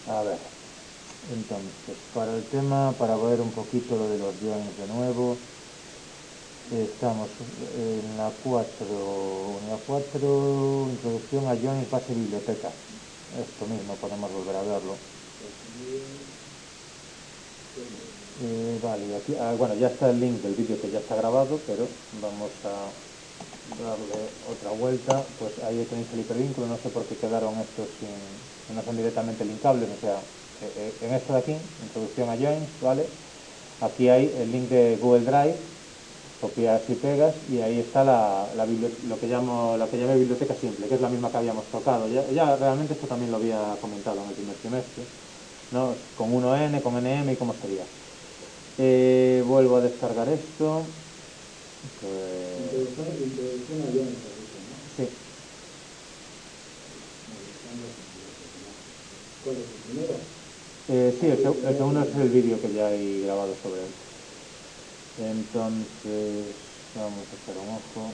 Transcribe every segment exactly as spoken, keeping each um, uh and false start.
A ver, entonces, para el tema, para ver un poquito lo de los joins de nuevo, estamos en la cuatro, en la cuatro, introducción a joins base biblioteca. Esto mismo, podemos volver a verlo. Eh, vale, aquí, ah, bueno, ya está el link del vídeo que ya está grabado, pero vamos a darle otra vuelta. Pues ahí tenéis el hipervínculo, no sé por qué quedaron estos sin, que no son directamente linkables, o sea, eh, en esto de aquí, introducción a joins, ¿vale? Aquí hay el link de Google Drive, copias y pegas, y ahí está la, la lo que llamo lo que llamé biblioteca simple, que es la misma que habíamos tocado. Ya, ya realmente esto también lo había comentado en el primer trimestre, ¿no? Con uno ene, con ene eme y cómo sería. Eh, vuelvo a descargar esto. Pues... Introducción a Jones, ¿no? Sí. ¿Cuál es el primero? Eh, sí, el, el segundo es el vídeo que ya hay grabado sobre él. Entonces, vamos a echar un ojo.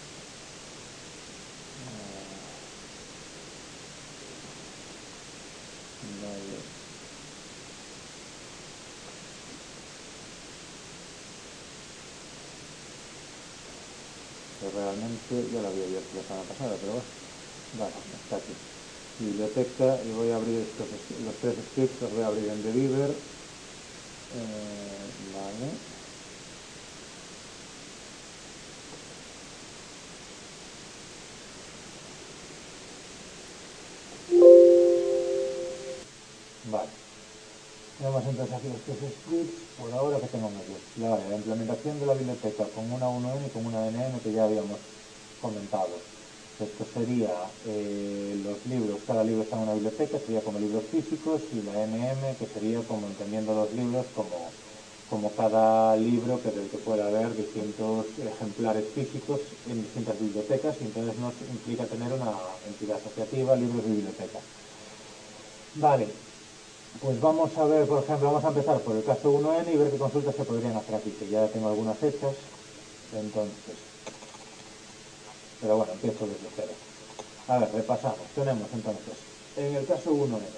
Vale. Que realmente ya lo había abierto la semana pasada, pero bueno. Vale, está aquí. Biblioteca, y voy a abrir estos, los tres scripts, los voy a abrir en Deviver. Eh, vale. Vale. Tenemos entonces aquí los tres scripts, por ahora que tengo aquí. Vale, la implementación de la biblioteca con una uno ene y con una ene eme que ya habíamos comentado. Esto sería eh, los libros, cada libro está en una biblioteca, sería como libros físicos, y la ene eme que sería como entendiendo los libros como, como cada libro que del que pueda haber distintos ejemplares físicos en distintas bibliotecas, y entonces nos implica tener una entidad asociativa, libros y bibliotecas. Vale, pues vamos a ver, por ejemplo, vamos a empezar por el caso uno ene y ver qué consultas se podrían hacer aquí, que ya tengo algunas hechas, entonces, pero bueno, empiezo desde cero. A ver, repasamos. Tenemos entonces, en el caso uno ene,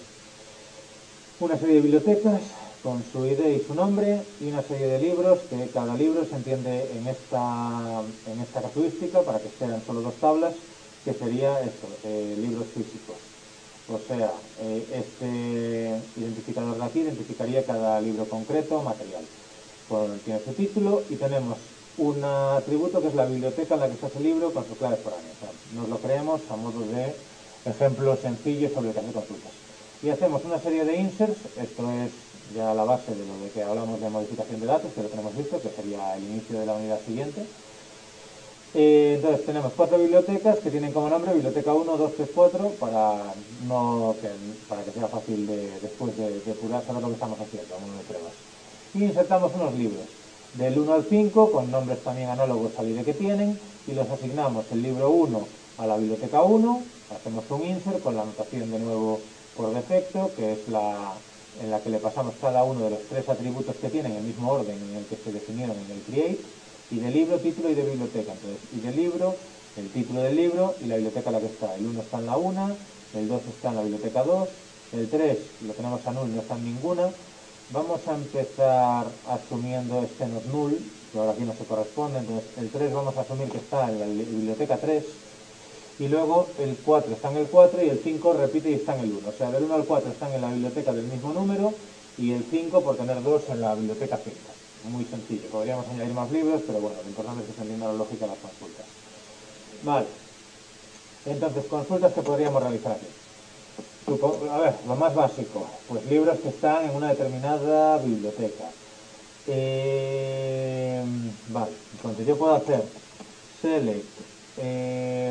una serie de bibliotecas con su I D y su nombre, y una serie de libros que cada libro se entiende en esta, en esta casuística para que sean solo dos tablas, que sería esto, eh, libros físicos. O sea, eh, este identificador de aquí identificaría cada libro concreto, material. Con, tiene su título, y tenemos un atributo que es la biblioteca en la que está ese libro con su clave foránea. O sea, nos lo creemos a modo de ejemplo sencillo sobre el que hacer consultas. Y hacemos una serie de inserts, esto es ya la base de lo de que hablamos de modificación de datos, que lo tenemos visto, que sería el inicio de la unidad siguiente. Eh, entonces tenemos cuatro bibliotecas que tienen como nombre biblioteca uno, dos, tres, cuatro, para, no que, para que sea fácil de, después de depurar, saber lo que estamos haciendo, a modo de pruebas. Y insertamos unos libros del uno al cinco con nombres también análogos al I D que tienen, y los asignamos el libro uno a la biblioteca uno, hacemos un insert con la anotación de nuevo por defecto, que es la en la que le pasamos cada uno de los tres atributos que tienen el mismo orden en el que se definieron en el create, y de libro, título y de biblioteca. Entonces, y de libro, el título del libro y la biblioteca en la que está. El uno está en la una, el dos está en la biblioteca dos, el tres lo tenemos a null, no está en ninguna. Vamos a empezar asumiendo este not null, que ahora aquí no se corresponde. Entonces, el tres vamos a asumir que está en la biblioteca tres, y luego el cuatro está en el cuatro, y el cinco repite y está en el uno. O sea, del uno al cuatro están en la biblioteca del mismo número, y el cinco por tener dos en la biblioteca cinco. Muy sencillo, podríamos añadir más libros, pero bueno, lo importante es que se entienda la lógica de las consultas. Vale, entonces, consultas que podríamos realizar aquí. A ver, lo más básico, pues libros que están en una determinada biblioteca. Eh, vale, entonces yo puedo hacer select, eh,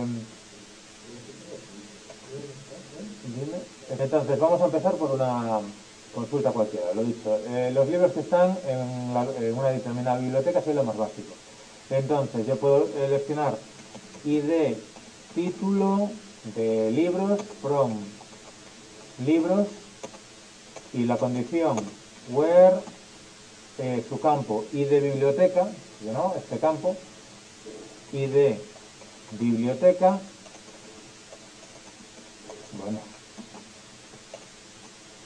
entonces vamos a empezar por una consulta cualquiera, lo dicho. Eh, los libros que están en, la, en una determinada biblioteca son lo más básico. Entonces yo puedo seleccionar I D, título de libros, from libros, y la condición where, eh, su campo I D biblioteca, ¿no? Este campo, I D biblioteca, bueno,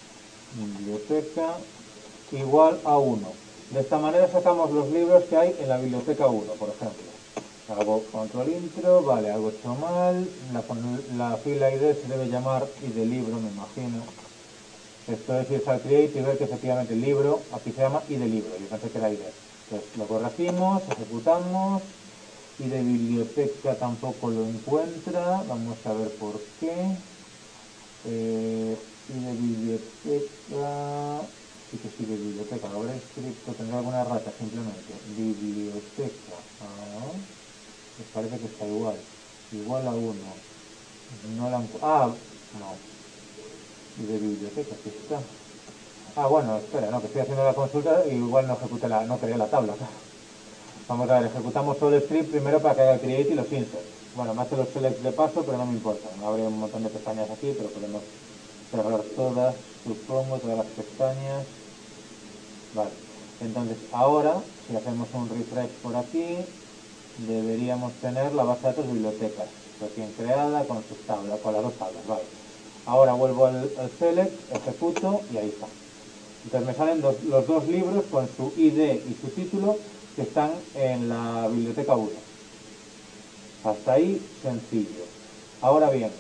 biblioteca igual a uno. De esta manera sacamos los libros que hay en la biblioteca uno, por ejemplo. Hago control intro, vale, algo hecho mal, la, la fila I D se debe llamar I D libro, me imagino. Esto es ir al create y ver que efectivamente el libro, aquí se llama I D libro, yo pensé que era I D. Entonces lo corregimos, ejecutamos, I D biblioteca tampoco lo encuentra, vamos a ver por qué. Eh, I D biblioteca, sí que sí de biblioteca, ahora escrito, tendrá alguna rata simplemente. Biblioteca, ah, pues parece que está igual, igual a uno. No la encuentro, ah, no. I D biblioteca, aquí está. Ah, bueno, espera, no, que estoy haciendo la consulta y igual no ejecuté la, no creé la tabla. Vamos a ver, ejecutamos todo el script primero para que haga el create y los insert. Bueno, más que los selects de paso, pero no me importa. Habría un montón de pestañas aquí, pero podemos cerrar todas, supongo, todas las pestañas. Vale, entonces ahora, si hacemos un refresh por aquí, deberíamos tener la base de datos bibliotecas, recién creada con sus tablas, con las dos tablas, vale. Ahora vuelvo al, al select, ejecuto y ahí está. Entonces me salen dos, los dos libros con su I D y su título que están en la biblioteca uno. Hasta ahí, sencillo. Ahora bien,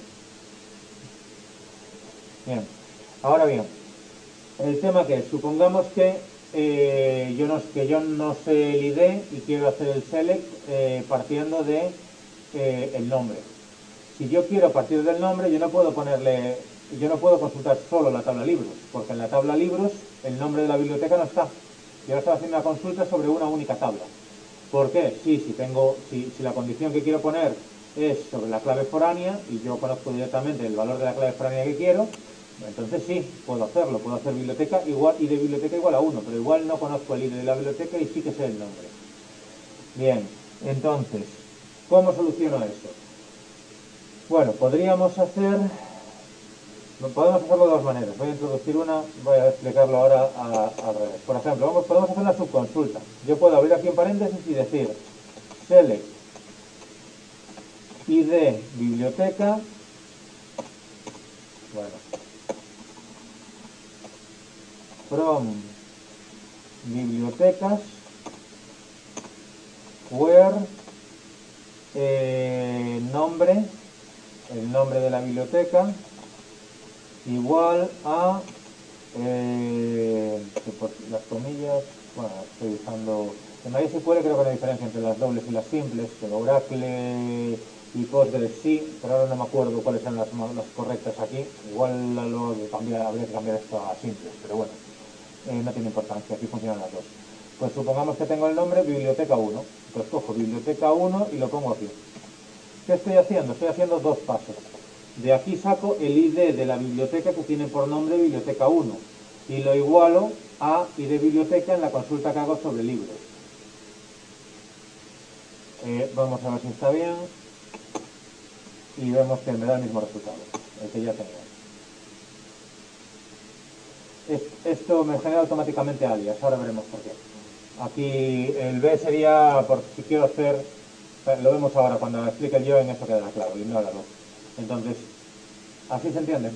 bien, ahora bien, el tema que es, supongamos que, eh, yo no, que yo no sé el I D y quiero hacer el select eh, partiendo de eh, el nombre. Si yo quiero partir del nombre, yo no puedo ponerle, yo no puedo consultar solo la tabla libros, porque en la tabla libros el nombre de la biblioteca no está. Yo ahora estoy haciendo una consulta sobre una única tabla. ¿Por qué? Sí, si tengo, si, si la condición que quiero poner es sobre la clave foránea y yo conozco directamente el valor de la clave foránea que quiero, entonces sí, puedo hacerlo, puedo hacer biblioteca igual y de biblioteca igual a uno, pero igual no conozco el I D de la biblioteca y sí que sé el nombre. Bien, entonces, ¿cómo soluciono eso? Bueno, podríamos hacer, podemos hacerlo de dos maneras. Voy a introducir una, voy a explicarlo ahora al revés. Por ejemplo, vamos, podemos hacer una subconsulta. Yo puedo abrir aquí un paréntesis y decir select I D biblioteca, bueno, from bibliotecas where eh, nombre, el nombre de la biblioteca igual a eh, por las comillas, bueno, estoy usando en MySQL, creo que no hay diferencia entre las dobles y las simples, pero Oracle y Postgres sí, pero ahora no me acuerdo cuáles son las, las correctas aquí. Igual lo cambiar, habría que cambiar esto a simples, pero bueno, eh, no tiene importancia, aquí funcionan las dos. Pues supongamos que tengo el nombre biblioteca uno, pues cojo biblioteca uno y lo pongo aquí. ¿Qué estoy haciendo? Estoy haciendo dos pasos. De aquí saco el I D de la biblioteca que tiene por nombre biblioteca uno y lo igualo a I D biblioteca en la consulta que hago sobre libros. Eh, vamos a ver si está bien y vemos que me da el mismo resultado, el que ya tenía. Es, esto me genera automáticamente alias, ahora veremos por qué. Aquí el B sería por si quiero hacer, lo vemos ahora cuando explique el yo, en eso queda claro, ignóralo. Entonces, ¿así se entiende?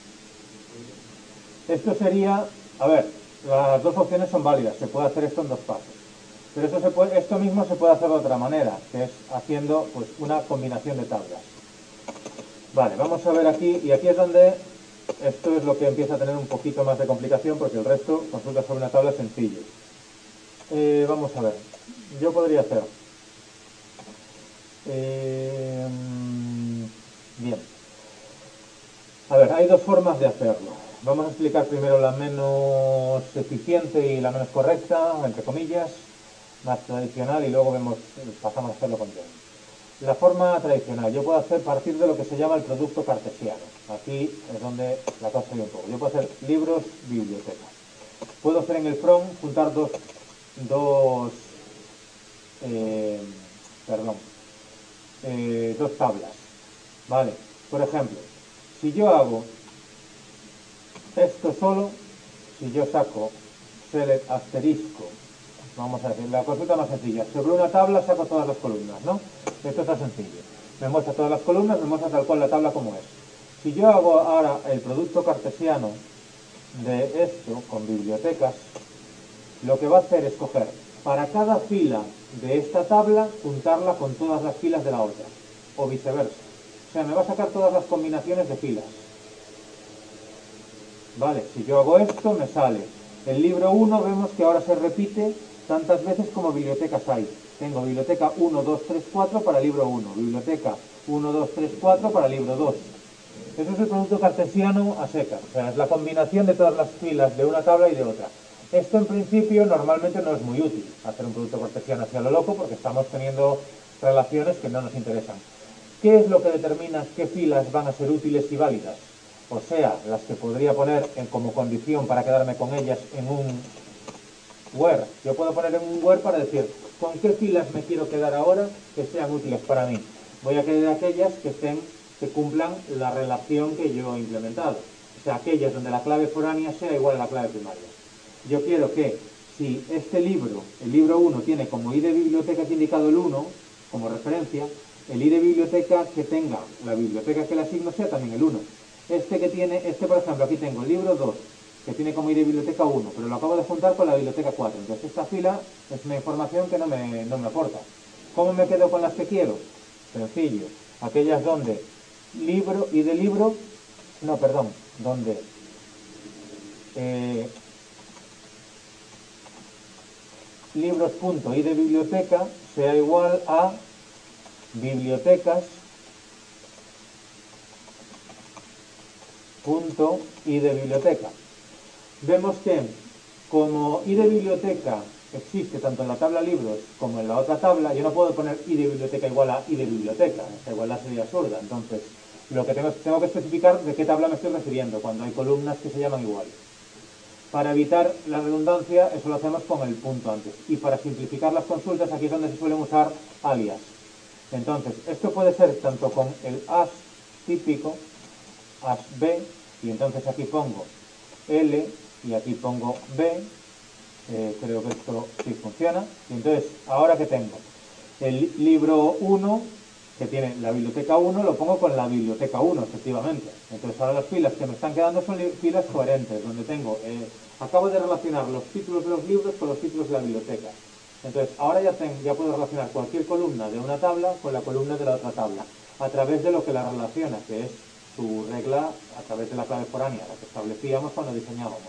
Esto sería, a ver, las dos opciones son válidas, se puede hacer esto en dos pasos. Pero esto, se puede, esto mismo se puede hacer de otra manera, que es haciendo pues, una combinación de tablas. Vale, vamos a ver aquí, y aquí es donde esto es lo que empieza a tener un poquito más de complicación, porque el resto consulta sobre una tabla sencilla. Eh, vamos a ver, yo podría hacer... Eh, bien. A ver, hay dos formas de hacerlo. Vamos a explicar primero la menos eficiente y la menos correcta, entre comillas, más tradicional, y luego vemos, pasamos a hacerlo con John. La forma tradicional, yo puedo hacer partir de lo que se llama el producto cartesiano. Aquí es donde la cosa sale un poco. Yo puedo hacer libros, bibliotecas. Puedo hacer en el from juntar dos, dos, eh, perdón, eh, dos tablas. Vale, por ejemplo, si yo hago esto solo, si yo saco select asterisco, vamos a decir, la consulta más sencilla, sobre una tabla saco todas las columnas, ¿no? Esto está sencillo. Me muestra todas las columnas, me muestra tal cual la tabla como es. Si yo hago ahora el producto cartesiano, de esto con bibliotecas, lo que va a hacer es coger para cada fila de esta tabla, juntarla con todas las filas de la otra, o viceversa. O sea, me va a sacar todas las combinaciones de filas. Vale, si yo hago esto, me sale. El libro uno vemos que ahora se repite tantas veces como bibliotecas hay. Tengo biblioteca uno, dos, tres, cuatro para libro uno, biblioteca uno, dos, tres, cuatro para libro dos. Eso es el producto cartesiano a secas, o sea, es la combinación de todas las filas de una tabla y de otra. Esto en principio normalmente no es muy útil, hacer un producto cartesiano hacia lo loco, porque estamos teniendo relaciones que no nos interesan. ¿Qué es lo que determina qué filas van a ser útiles y válidas? O sea, las que podría poner en, como condición para quedarme con ellas en un where. Yo puedo poner en un where para decir con qué filas me quiero quedar ahora que sean útiles para mí. Voy a querer aquellas que estén, que cumplan la relación que yo he implementado. O sea, aquellas donde la clave foránea sea igual a la clave primaria. Yo quiero que si este libro, el libro uno, tiene como I de biblioteca que he indicado el uno, como referencia, el I de biblioteca que tenga la biblioteca que le asigno sea también el uno. Este que tiene, este por ejemplo, aquí tengo el libro dos, que tiene como I de biblioteca uno, pero lo acabo de juntar con la biblioteca cuatro. Entonces esta fila es una información que no me, no me aporta. ¿Cómo me quedo con las que quiero? Sencillo. Aquellas donde libro, I de libro, no, perdón, donde eh, libros.i de biblioteca sea igual a bibliotecas punto i de biblioteca. Vemos que como i de biblioteca existe tanto en la tabla libros como en la otra tabla, yo no puedo poner i de biblioteca igual a i de biblioteca, esta igualdad sería absurda. Entonces, lo que tengo, tengo que especificar de qué tabla me estoy refiriendo cuando hay columnas que se llaman igual. Para evitar la redundancia, eso lo hacemos con el punto antes. Y para simplificar las consultas, aquí es donde se suelen usar alias. Entonces, esto puede ser tanto con el as típico, as b, y entonces aquí pongo L y aquí pongo B, eh, creo que esto sí funciona. Y entonces, ahora que tengo el libro uno, que tiene la biblioteca uno, lo pongo con la biblioteca uno, efectivamente. Entonces ahora las filas que me están quedando son filas coherentes, donde tengo, eh, acabo de relacionar los títulos de los libros con los títulos de la biblioteca. Entonces ahora ya, tengo, ya puedo relacionar cualquier columna de una tabla con la columna de la otra tabla, a través de lo que la relaciona, que es su regla a través de la clave foránea, la que establecíamos cuando diseñábamos.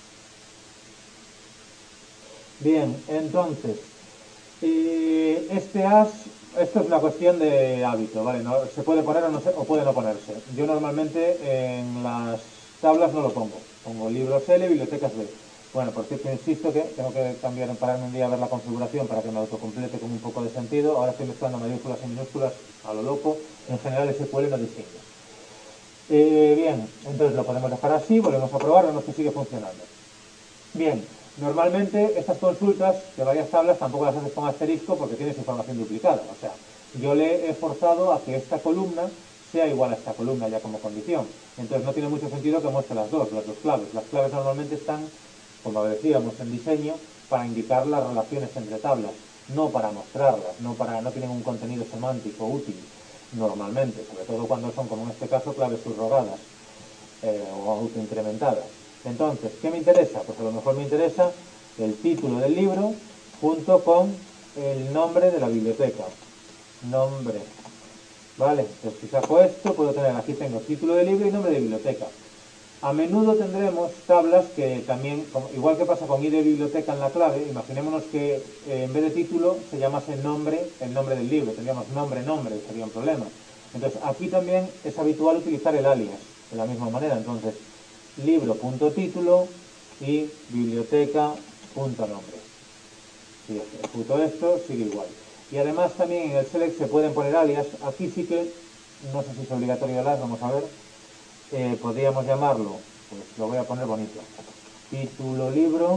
Bien, entonces, eh, este as, esto es una cuestión de hábito, ¿vale? No, se puede poner o, no se, o puede no ponerse. Yo normalmente en las tablas no lo pongo. Pongo libros L, bibliotecas B. Bueno, por cierto, insisto que tengo que cambiar, pararme un día a ver la configuración para que me autocomplete con un poco de sentido. Ahora estoy mezclando mayúsculas y minúsculas a lo loco. En general S Q L no distingue. Eh, bien, entonces lo podemos dejar así, volvemos a probar, vemos que sigue funcionando. Bien, normalmente estas consultas de varias tablas tampoco las haces con asterisco porque tienes información duplicada. O sea, yo le he forzado a que esta columna sea igual a esta columna ya como condición. Entonces no tiene mucho sentido que muestre las dos, las dos claves. Las claves normalmente están, como decíamos en diseño, para indicar las relaciones entre tablas, no para mostrarlas, no, para, no tienen un contenido semántico útil normalmente, sobre todo cuando son, como en este caso, claves subrogadas eh, o autoincrementadas. Entonces, ¿qué me interesa? Pues a lo mejor me interesa el título del libro junto con el nombre de la biblioteca. Nombre. Vale, entonces si saco esto, puedo tener, aquí tengo título del libro y nombre de biblioteca. A menudo tendremos tablas que también, igual que pasa con i de biblioteca en la clave, imaginémonos que eh, en vez de título se llamase nombre, el nombre del libro, tendríamos nombre, nombre, sería un problema. Entonces aquí también es habitual utilizar el alias, de la misma manera. Entonces, libro.título y biblioteca.nombre. Si ejecuto esto, sigue igual. Y además también en el select se pueden poner alias. Aquí sí que, no sé si es obligatorio el alias, vamos a ver. Eh, podríamos llamarlo, pues lo voy a poner bonito, título libro,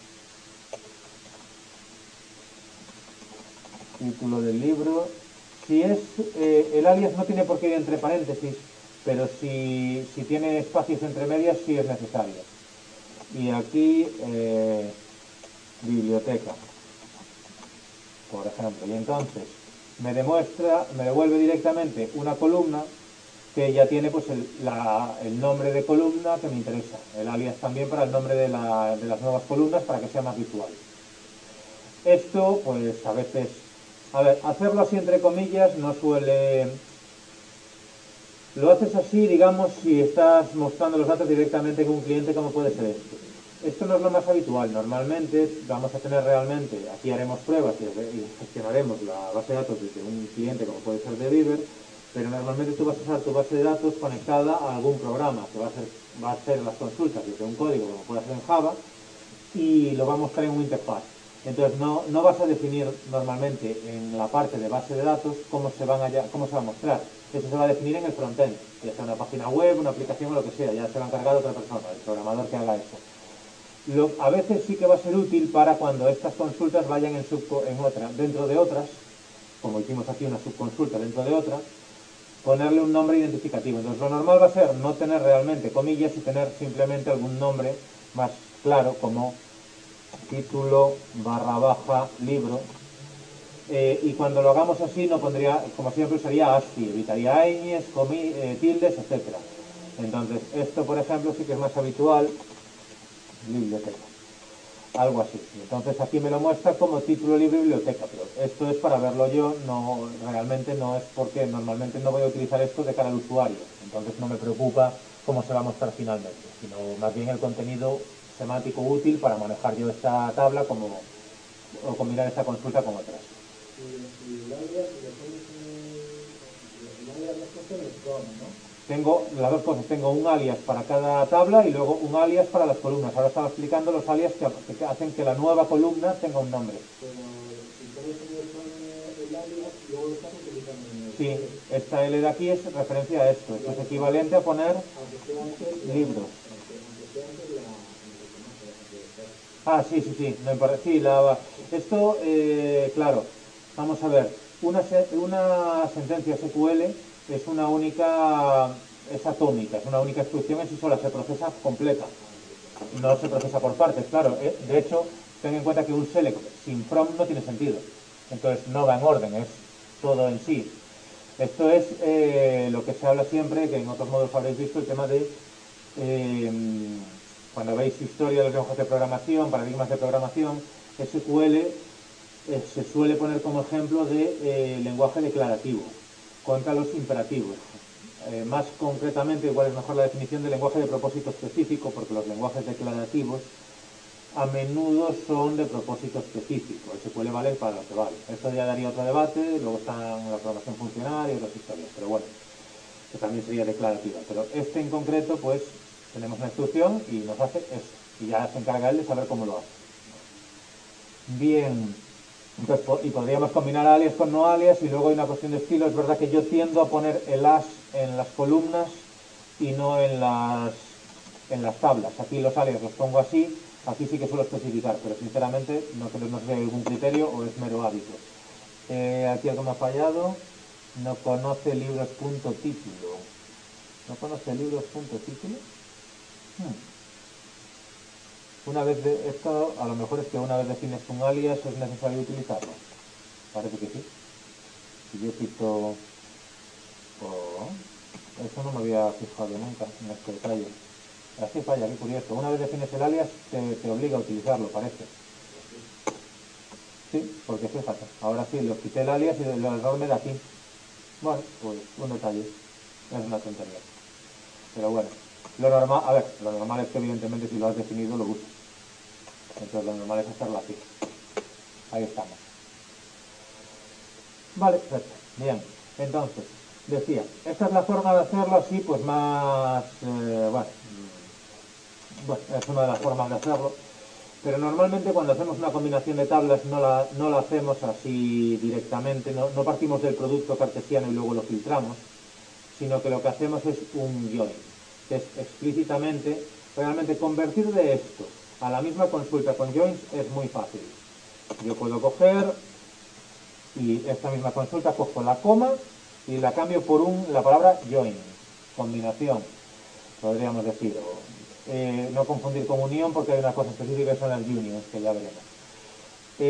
título del libro. Si es, eh, el alias no tiene por qué ir entre paréntesis, pero si, si tiene espacios entre medias sí es necesario. Y aquí, eh, biblioteca, por ejemplo. Y entonces me demuestra, me devuelve directamente una columna que ya tiene pues el, la, el nombre de columna que me interesa, el alias también para el nombre de, la, de las nuevas columnas para que sea más visual. Esto pues a veces, a ver, hacerlo así entre comillas no suele... Lo haces así, digamos, si estás mostrando los datos directamente con un cliente, como puede ser esto. Esto no es lo más habitual. Normalmente vamos a tener realmente, aquí haremos pruebas y gestionaremos la base de datos desde un cliente, como puede ser de Beaver, pero normalmente tú vas a usar tu base de datos conectada a algún programa, que va a ser, va a ser las consultas desde un código, como puede ser en Java, y lo va a mostrar en una interfaz. Entonces no, no vas a definir normalmente en la parte de base de datos cómo se, van a, cómo se va a mostrar. Eso se va a definir en el frontend, ya sea una página web, una aplicación o lo que sea, ya se va a encargar otra persona, el programador que haga eso. Lo, a veces sí que va a ser útil para cuando estas consultas vayan en, subco, en otra, dentro de otras, como hicimos aquí una subconsulta dentro de otra, ponerle un nombre identificativo. Entonces lo normal va a ser no tener realmente comillas y tener simplemente algún nombre más claro como título barra baja libro. Eh, y cuando lo hagamos así no pondría, como siempre usaría ASCII, evitaría ñes, eh, tildes, etcétera. Entonces esto por ejemplo sí que es más habitual, biblioteca, algo así. Entonces aquí me lo muestra como título libre biblioteca, pero esto es para verlo yo, no, realmente no es porque normalmente no voy a utilizar esto de cara al usuario, entonces no me preocupa cómo se va a mostrar finalmente, sino más bien el contenido semántico útil para manejar yo esta tabla como, o combinar esta consulta con otras. Y el alias, si le pones el alias las cuestiones, ¿no? Tengo las dos cosas, tengo un alias para cada tabla y luego un alias para las columnas. Ahora estaba explicando los alias que, que hacen que la nueva columna tenga un nombre. Pero si por eso le pone el alias, luego lo estás utilizando en el... Sí, esta L de aquí es referencia a esto. Esto es equivalente a poner libros. Ah, sí, sí, sí, me parece, sí, la, esto, eh, claro, vamos a ver, una, una sentencia S Q L es una única, es atómica, es una única instrucción en sí sola, se procesa completa, no se procesa por partes, claro, eh, de hecho, ten en cuenta que un select sin from no tiene sentido, entonces no va en orden, es todo en sí. Esto es eh, lo que se habla siempre, que en otros modos habréis visto, el tema de... Eh, cuando veis historia de los lenguajes de programación, paradigmas de programación, S Q L eh, se suele poner como ejemplo de eh, lenguaje declarativo contra los imperativos. Eh, más concretamente, igual es mejor la definición de lenguaje de propósito específico, porque los lenguajes declarativos a menudo son de propósito específico. S Q L vale para lo que vale. Esto ya daría otro debate, luego están la programación funcional y otras historias, pero bueno, que también sería declarativa. Pero este en concreto, pues, tenemos una instrucción y nos hace eso. Y ya se encarga él de saber cómo lo hace. Bien. Entonces, y podríamos combinar alias con no alias y luego hay una cuestión de estilo. Es verdad que yo tiendo a poner el as en las columnas y no en las, en las tablas. Aquí los alias los pongo así, aquí sí que suelo especificar, pero sinceramente no sé, no sé si hay algún criterio o es mero hábito. Eh, aquí algo me ha fallado. No conoce libros.título. ¿No conoce libros.título? Hmm. Una vez de esto, a lo mejor es que una vez defines un alias es necesario utilizarlo. Parece que sí. Si yo quito... Oh, eso no me había fijado nunca en este detalle. Así falla, qué curioso. Una vez defines el alias te, te obliga a utilizarlo, parece. Sí, porque fíjate, ahora sí, lo quité el alias y el error me da aquí. Bueno, pues un detalle. Es una tontería. Pero bueno, lo normal, a ver, lo normal es que evidentemente si lo has definido lo usas. Entonces lo normal es hacerlo así. Ahí estamos. Vale, perfecto. Bien, entonces, decía, esta es la forma de hacerlo así, pues más, eh, bueno, bueno, es una de las formas de hacerlo, pero normalmente cuando hacemos una combinación de tablas no la, no la hacemos así directamente, no, no partimos del producto cartesiano y luego lo filtramos, sino que lo que hacemos es un join, que es explícitamente, realmente convertir de esto a la misma consulta con joins es muy fácil. Yo puedo coger y esta misma consulta cojo la coma y la cambio por un, la palabra join, combinación, podríamos decir. Eh, no confundir con unión porque hay una cosa específica que son las unions, que ya veremos.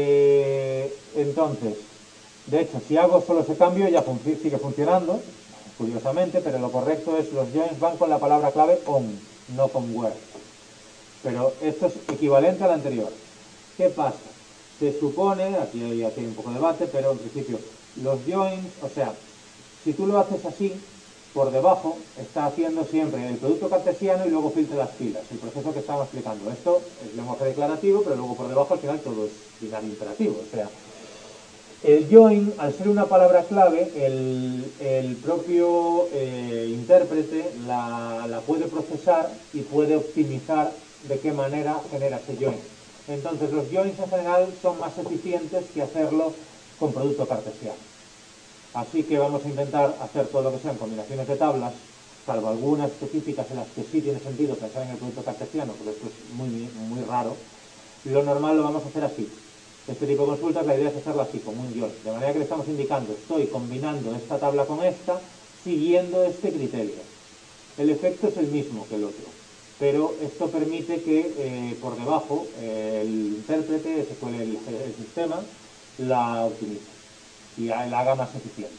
Eh, entonces, de hecho, si hago solo ese cambio ya fun sigue funcionando, curiosamente, pero lo correcto es los joins van con la palabra clave on, no con where. Pero esto es equivalente al anterior. ¿Qué pasa? Se supone, aquí hay, aquí hay un poco de debate, pero en principio los joins, o sea, si tú lo haces así, por debajo está haciendo siempre el producto cartesiano y luego filtra las filas, el proceso que estamos explicando. Esto es lenguaje declarativo, pero luego por debajo al final todo es binario imperativo. O sea, el join, al ser una palabra clave, el, el propio eh, intérprete la, la puede procesar y puede optimizar de qué manera genera ese join. Entonces los joins en general son más eficientes que hacerlo con producto cartesiano. Así que vamos a intentar hacer todo lo que sean combinaciones de tablas, salvo algunas específicas en las que sí tiene sentido pensar en el producto cartesiano, pero esto es muy, muy raro. Lo normal lo vamos a hacer así. Este tipo de consultas la idea es hacerlo así, como un join. De manera que le estamos indicando, estoy combinando esta tabla con esta, siguiendo este criterio. El efecto es el mismo que el otro, pero esto permite que eh, por debajo eh, el intérprete, ese fue el, el sistema, la optimice y la haga más eficiente.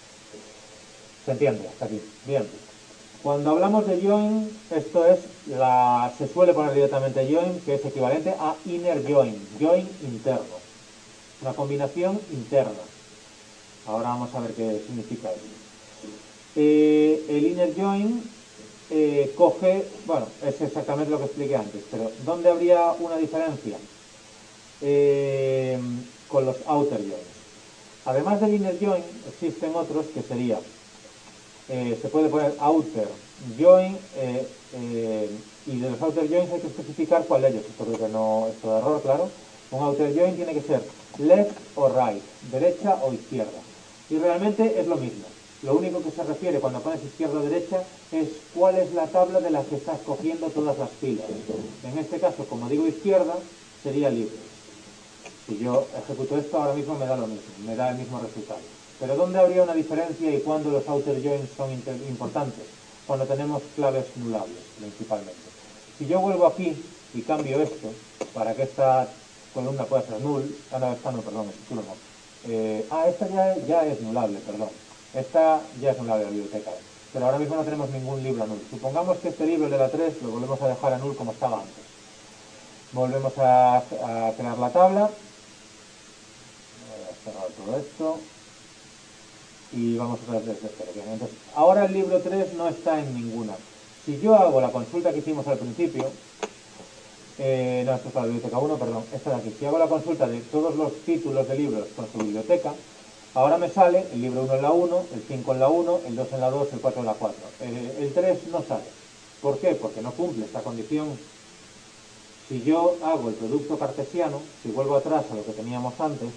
¿Se entiende hasta aquí? Bien. Cuando hablamos de join, esto es, la, se suele poner directamente join, que es equivalente a inner join, join interno. Una combinación interna. Ahora vamos a ver qué significa eso. Eh, el inner join eh, coge, bueno, es exactamente lo que expliqué antes, pero ¿dónde habría una diferencia? Eh, con los outer joins. Además del inner join, existen otros que sería, eh, se puede poner outer join, eh, eh, y de los outer joins hay que especificar cuál de ellos. Esto creo que no es todo error, claro. Un outer join tiene que ser left o right, derecha o izquierda. Y realmente es lo mismo. Lo único que se refiere cuando pones izquierda o derecha es cuál es la tabla de la que estás cogiendo todas las filas. En este caso, como digo izquierda, sería libre. Si yo ejecuto esto, ahora mismo me da lo mismo, me da el mismo resultado. Pero ¿dónde habría una diferencia y cuándo los outer joins son importantes? Cuando tenemos claves nulables, principalmente. Si yo vuelvo aquí y cambio esto, para que esta columna pueda ser null, ah, no, esta no, perdón, el título no. Eh, ah, esta ya, ya es nulable, perdón. Esta ya es nulable la biblioteca. Pero ahora mismo no tenemos ningún libro a null. Supongamos que este libro, el de la tres, lo volvemos a dejar a null como estaba antes. Volvemos a, a crear la tabla. Voy a cerrar todo esto. Y vamos a ver desde cero. Entonces, ahora el libro tres no está en ninguna. Si yo hago la consulta que hicimos al principio, eh, no, esto es para la biblioteca uno, perdón, esta de aquí. Si hago la consulta de todos los títulos de libros con su biblioteca, ahora me sale el libro uno en la uno, el cinco en la uno, el dos en la dos, el cuatro en la cuatro. Eh, el tres no sale. ¿Por qué? Porque no cumple esta condición. Si yo hago el producto cartesiano, si vuelvo atrás a lo que teníamos antes,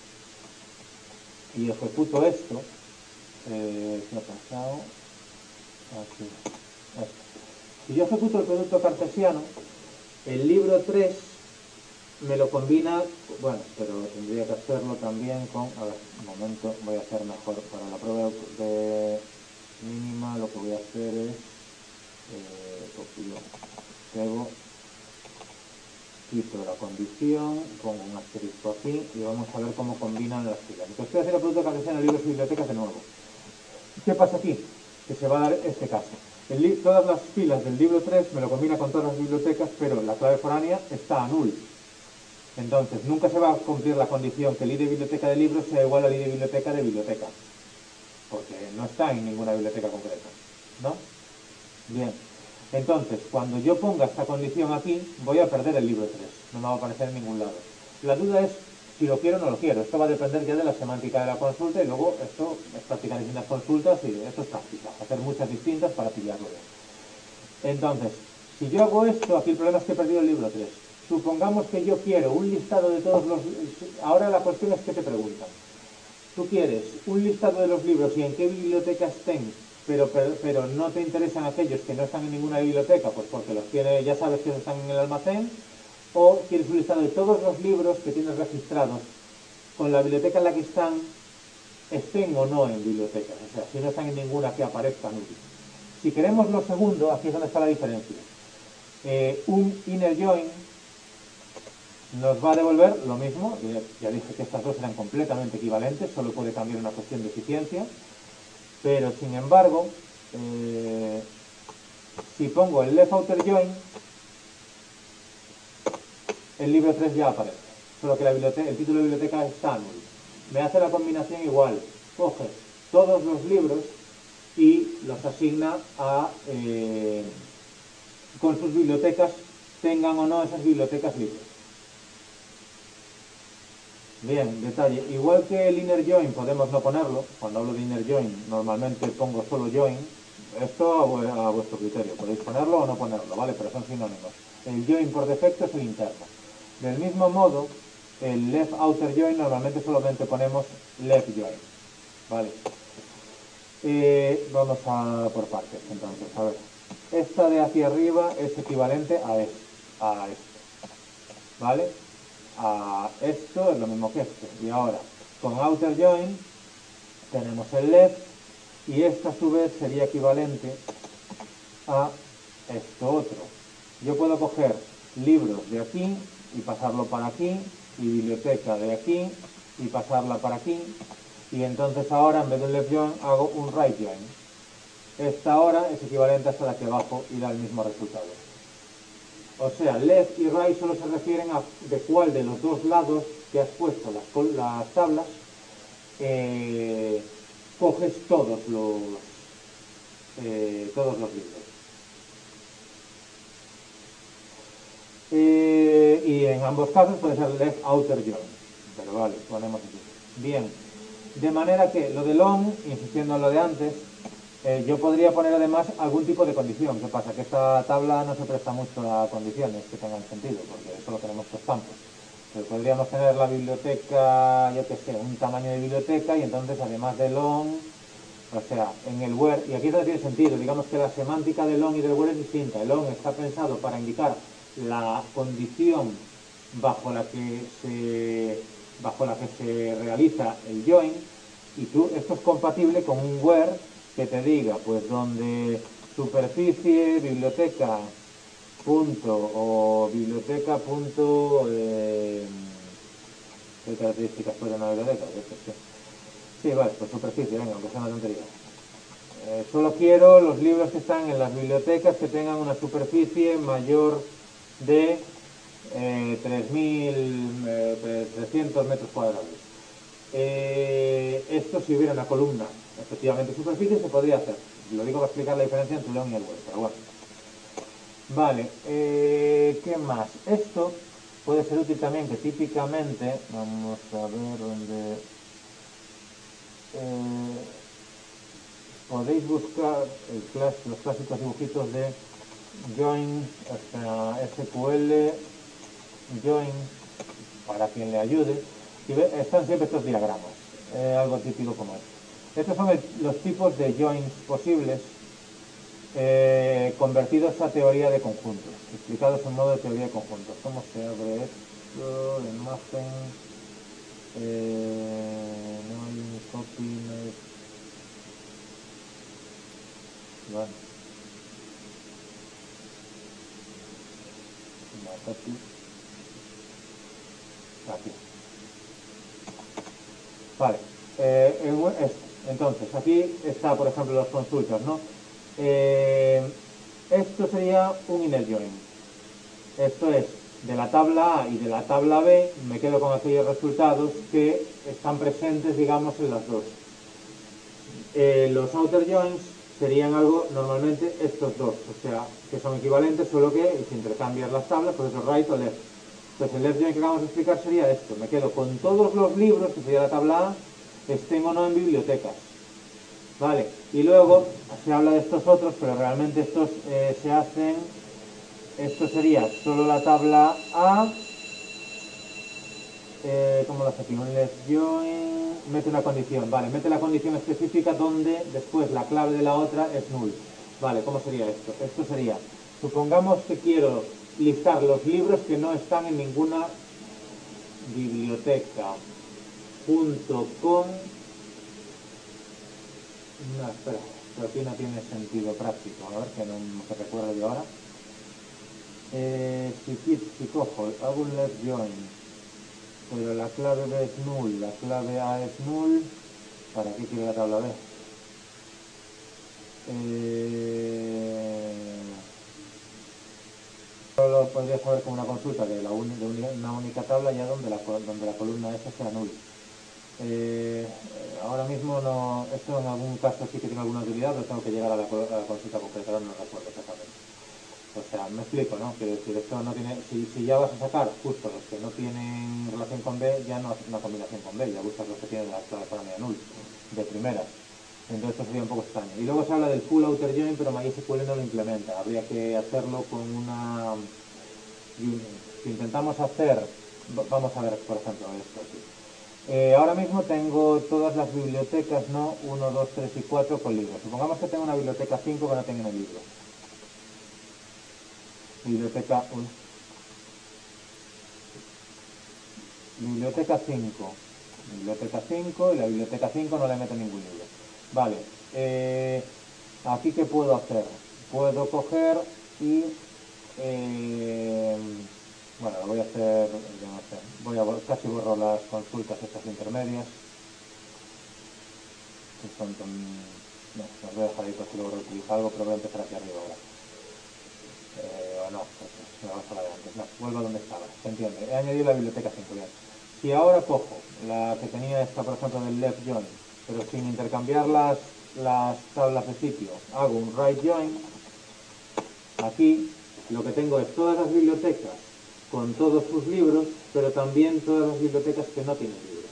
y ejecuto esto, eh, ¿qué ha pasado? Aquí, esto. Si yo ejecuto el producto cartesiano, el libro tres me lo combina, bueno, pero tendría que hacerlo también con, a ver, un momento, voy a hacer mejor, para la prueba de mínima lo que voy a hacer es, eh, copio, pego, quito la condición, pongo un asterisco aquí y vamos a ver cómo combinan las filas. Entonces estoy haciendo el producto cartesiano en libros y bibliotecas de nuevo. ¿Qué pasa aquí? Que se va a dar este caso. El todas las filas del libro tres me lo combina con todas las bibliotecas, pero la clave foránea está a null. Entonces, nunca se va a cumplir la condición que el I D de biblioteca de libros sea igual al I D de biblioteca de biblioteca. Porque no está en ninguna biblioteca concreta. ¿No? Bien. Entonces, cuando yo ponga esta condición aquí, voy a perder el libro tres. No me va a aparecer en ningún lado. La duda es si lo quiero o no lo quiero. Esto va a depender ya de la semántica de la consulta y luego esto es practicar distintas consultas y esto es práctica. Hacer muchas distintas para pillarlo bien. Entonces, si yo hago esto, aquí el problema es que he perdido el libro tres. Supongamos que yo quiero un listado de todos los... Ahora la cuestión es que te preguntan. Tú quieres un listado de los libros y en qué biblioteca estén, pero, pero, pero no te interesan aquellos que no están en ninguna biblioteca, pues porque los tiene, ya sabes que están en el almacén, o quieres un listado de todos los libros que tienes registrados con la biblioteca en la que están, estén o no en bibliotecas, o sea, si no están en ninguna que aparezcan útiles. Si queremos lo segundo, aquí es donde está la diferencia. Eh, un inner join nos va a devolver lo mismo, ya dije que estas dos eran completamente equivalentes, solo puede cambiar una cuestión de eficiencia. Pero sin embargo, eh, si pongo el left outer join, el libro tres ya aparece, solo que la biblioteca, el título de biblioteca está null. Me hace la combinación igual, coge todos los libros y los asigna a, eh, con sus bibliotecas, tengan o no esas bibliotecas libres. Bien, detalle, igual que el inner join podemos no ponerlo, cuando hablo de inner join normalmente pongo solo join, esto a, a vuestro criterio, podéis ponerlo o no ponerlo, ¿vale? Pero son sinónimos. El join por defecto es el interno. Del mismo modo, el left outer join normalmente solamente ponemos left join, ¿vale? Eh, vamos a por partes, entonces, a ver. Esta de hacia arriba es equivalente a esto, a esto, ¿vale? A esto es lo mismo que esto. Y ahora, con outer join, tenemos el left, y esta a su vez sería equivalente a esto otro. Yo puedo coger libros de aquí y pasarlo para aquí, y biblioteca de aquí y pasarla para aquí, y entonces ahora en vez de un left join hago un right join. Esta ahora es equivalente a esta de aquí abajo y da el mismo resultado. O sea, left y right solo se refieren a de cuál de los dos lados que has puesto las, las tablas eh, coges todos los, eh, todos los libros. Eh, y en ambos casos puede ser left outer join, pero vale, ponemos aquí. Bien, de manera que lo de long, insistiendo en lo de antes, eh, yo podría poner además algún tipo de condición. ¿Qué pasa? Que esta tabla no se presta mucho a condiciones que tengan sentido, porque solo tenemos dos campos. Pero podríamos tener la biblioteca, yo que sé, un tamaño de biblioteca, y entonces además de long, o sea, en el where, y aquí no tiene sentido, digamos que la semántica del long y del where es distinta. El long está pensado para indicar la condición bajo la que se, bajo la que se realiza el join, y tú, esto es compatible con un where que te diga, pues, donde superficie, biblioteca, punto, o biblioteca, punto, eh, ¿qué características puede una biblioteca? Sí, vale, pues superficie, venga, aunque sea una tontería. Eh, solo quiero los libros que están en las bibliotecas que tengan una superficie mayor de eh, tres mil trescientos metros cuadrados. Eh, esto si hubiera una columna, efectivamente superficie, se podría hacer. Lo digo para explicar la diferencia entre el long y el word, pero bueno. Vale, eh, ¿qué más? Esto puede ser útil también, que típicamente, vamos a ver dónde... Eh, podéis buscar el clas los clásicos dibujitos de join, o sea, S Q L, join, para quien le ayude, y ve, están siempre estos diagramas, eh, algo típico como este. Estos son el, los tipos de joins posibles eh, convertidos a teoría de conjuntos, explicados en modo de teoría de conjuntos. ¿Cómo se abre esto? La imagen, eh, no hay un copy, no hay... Bueno. Aquí. Aquí. Vale. Eh, entonces, aquí está, por ejemplo, las consultas, ¿no? Eh, esto sería un inner join. Esto es, de la tabla A y de la tabla B, me quedo con aquellos resultados que están presentes, digamos, en las dos. Eh, los outer joins serían algo, normalmente, estos dos, o sea, que son equivalentes, solo que si intercambias las tablas, pues eso, right o left. Entonces el left join que acabamos de explicar sería esto, me quedo con todos los libros, que sería la tabla A, estén o no en bibliotecas. Vale, y luego se habla de estos otros, pero realmente estos eh, se hacen, esto sería solo la tabla A, eh, ¿cómo lo hace aquí? Un left join, mete una condición, vale, mete la condición específica donde después la clave de la otra es null. Vale, ¿cómo sería esto? Esto sería, supongamos que quiero listar los libros que no están en ninguna biblioteca, junto con... No, espera, pero aquí no tiene sentido práctico, a ver, que no se recuerda yo ahora. Eh, si, si cojo, hago un left join, pero la clave B es null, la clave A es null, ¿para qué quiero la tabla B? Eh, Lo podría saber como una consulta de, la uni, de una única tabla ya donde la, donde la columna S sea null. Eh, ahora mismo no, esto en algún caso sí que tiene alguna utilidad, pero tengo que llegar a la, a la consulta concreta, no recuerdo exactamente. O sea, me explico, ¿no? Quiero decir, esto no tiene, si, si ya vas a sacar justo los que no tienen relación con B, ya no haces una combinación con B, ya buscas los que tienen la clave para media null, de primeras. Entonces esto sería un poco extraño. Y luego se habla del full outer join, pero MySQL no lo implementa. Habría que hacerlo con una union. Si intentamos hacer, vamos a ver, por ejemplo, esto aquí. Eh, ahora mismo tengo todas las bibliotecas, ¿no? uno, dos, tres y cuatro con libros. Supongamos que tengo una biblioteca cinco que no tenga el libro. Biblioteca uno. Biblioteca cinco. Biblioteca cinco y la biblioteca cinco no le meto ningún libro. Vale. Eh, aquí ¿qué puedo hacer? Puedo coger y... Eh, bueno, lo voy a hacer... Yo no sé. Voy a, casi borro las consultas estas intermedias. Que son con... No, los voy a dejar ahí por si luego reutilizo algo, pero voy a empezar aquí arriba ahora. Eh, o no, pues me vamos a la de antes. No, vuelvo a donde estaba. Se entiende. He añadido la biblioteca cinco, bien. Si ahora cojo la que tenía esta, por ejemplo, del left join, pero sin intercambiar las, las tablas de sitio, hago un right join, aquí lo que tengo es todas las bibliotecas con todos sus libros, pero también todas las bibliotecas que no tienen libros.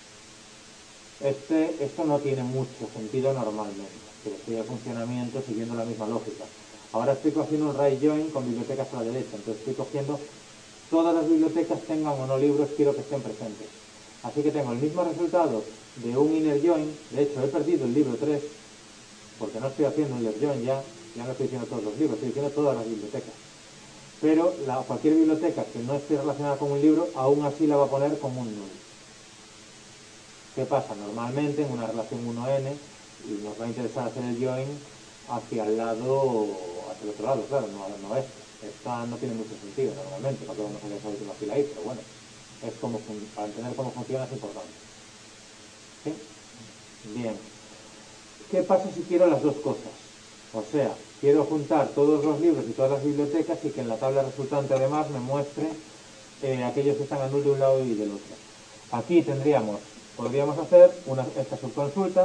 Este, esto no tiene mucho sentido normalmente, pero estoy en funcionamiento siguiendo la misma lógica. Ahora estoy cogiendo un right join con bibliotecas a la derecha, entonces estoy cogiendo todas las bibliotecas, tengan o no libros, quiero que estén presentes. Así que tengo el mismo resultado de un inner join. De hecho, he perdido el libro tres, porque no estoy haciendo un left join ya, ya no estoy diciendo todos los libros, estoy diciendo todas las bibliotecas. Pero la, cualquier biblioteca que no esté relacionada con un libro, aún así la va a poner como un null. ¿Qué pasa? Normalmente en una relación uno ene, y nos va a interesar hacer el join hacia el lado, hacia el otro lado, claro, no, no este. Esta no tiene mucho sentido normalmente, porque vamos a hacer esa última fila ahí, pero bueno, es como, para entender cómo funciona es importante. ¿Sí? Bien. ¿Qué pasa si quiero las dos cosas? O sea, quiero juntar todos los libros y todas las bibliotecas y que en la tabla resultante además me muestre eh, aquellos que están a null de un lado y del otro. Aquí tendríamos, podríamos hacer una, esta subconsulta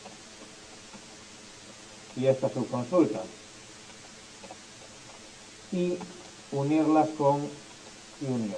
y esta subconsulta y unirlas con union.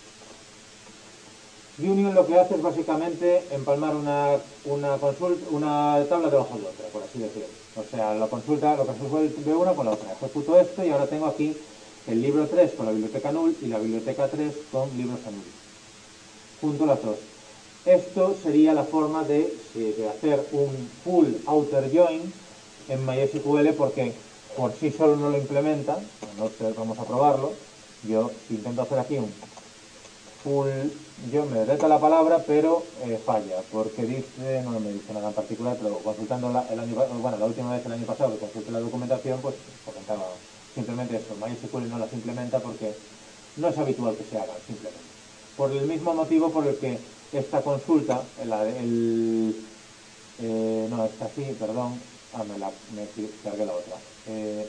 Union lo que hace es básicamente empalmar una, una, consulta, una tabla debajo de otra, por así decirlo. O sea, la consulta, lo que resuelve una con la otra. Ejecuto esto y ahora tengo aquí el libro tres con la biblioteca null y la biblioteca tres con libros a null. Junto las dos. Esto sería la forma de, de hacer un full outer join en MySQL, porque por sí solo no lo implementa. No sé, vamos a probarlo. Yo si intento hacer aquí un full, yo me deleta la palabra, pero eh, falla, porque dice, no me dice nada en particular, pero consultando la, el año, bueno, la última vez el año pasado que consulté la documentación, pues comentaba simplemente eso. MySQL no las implementa porque no es habitual que se hagan, simplemente. Por el mismo motivo por el que esta consulta, el, el eh, no, esta sí, perdón, ah, me, la, me cargué la otra. Eh,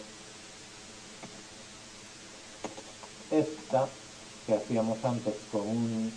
esta que hacíamos antes con un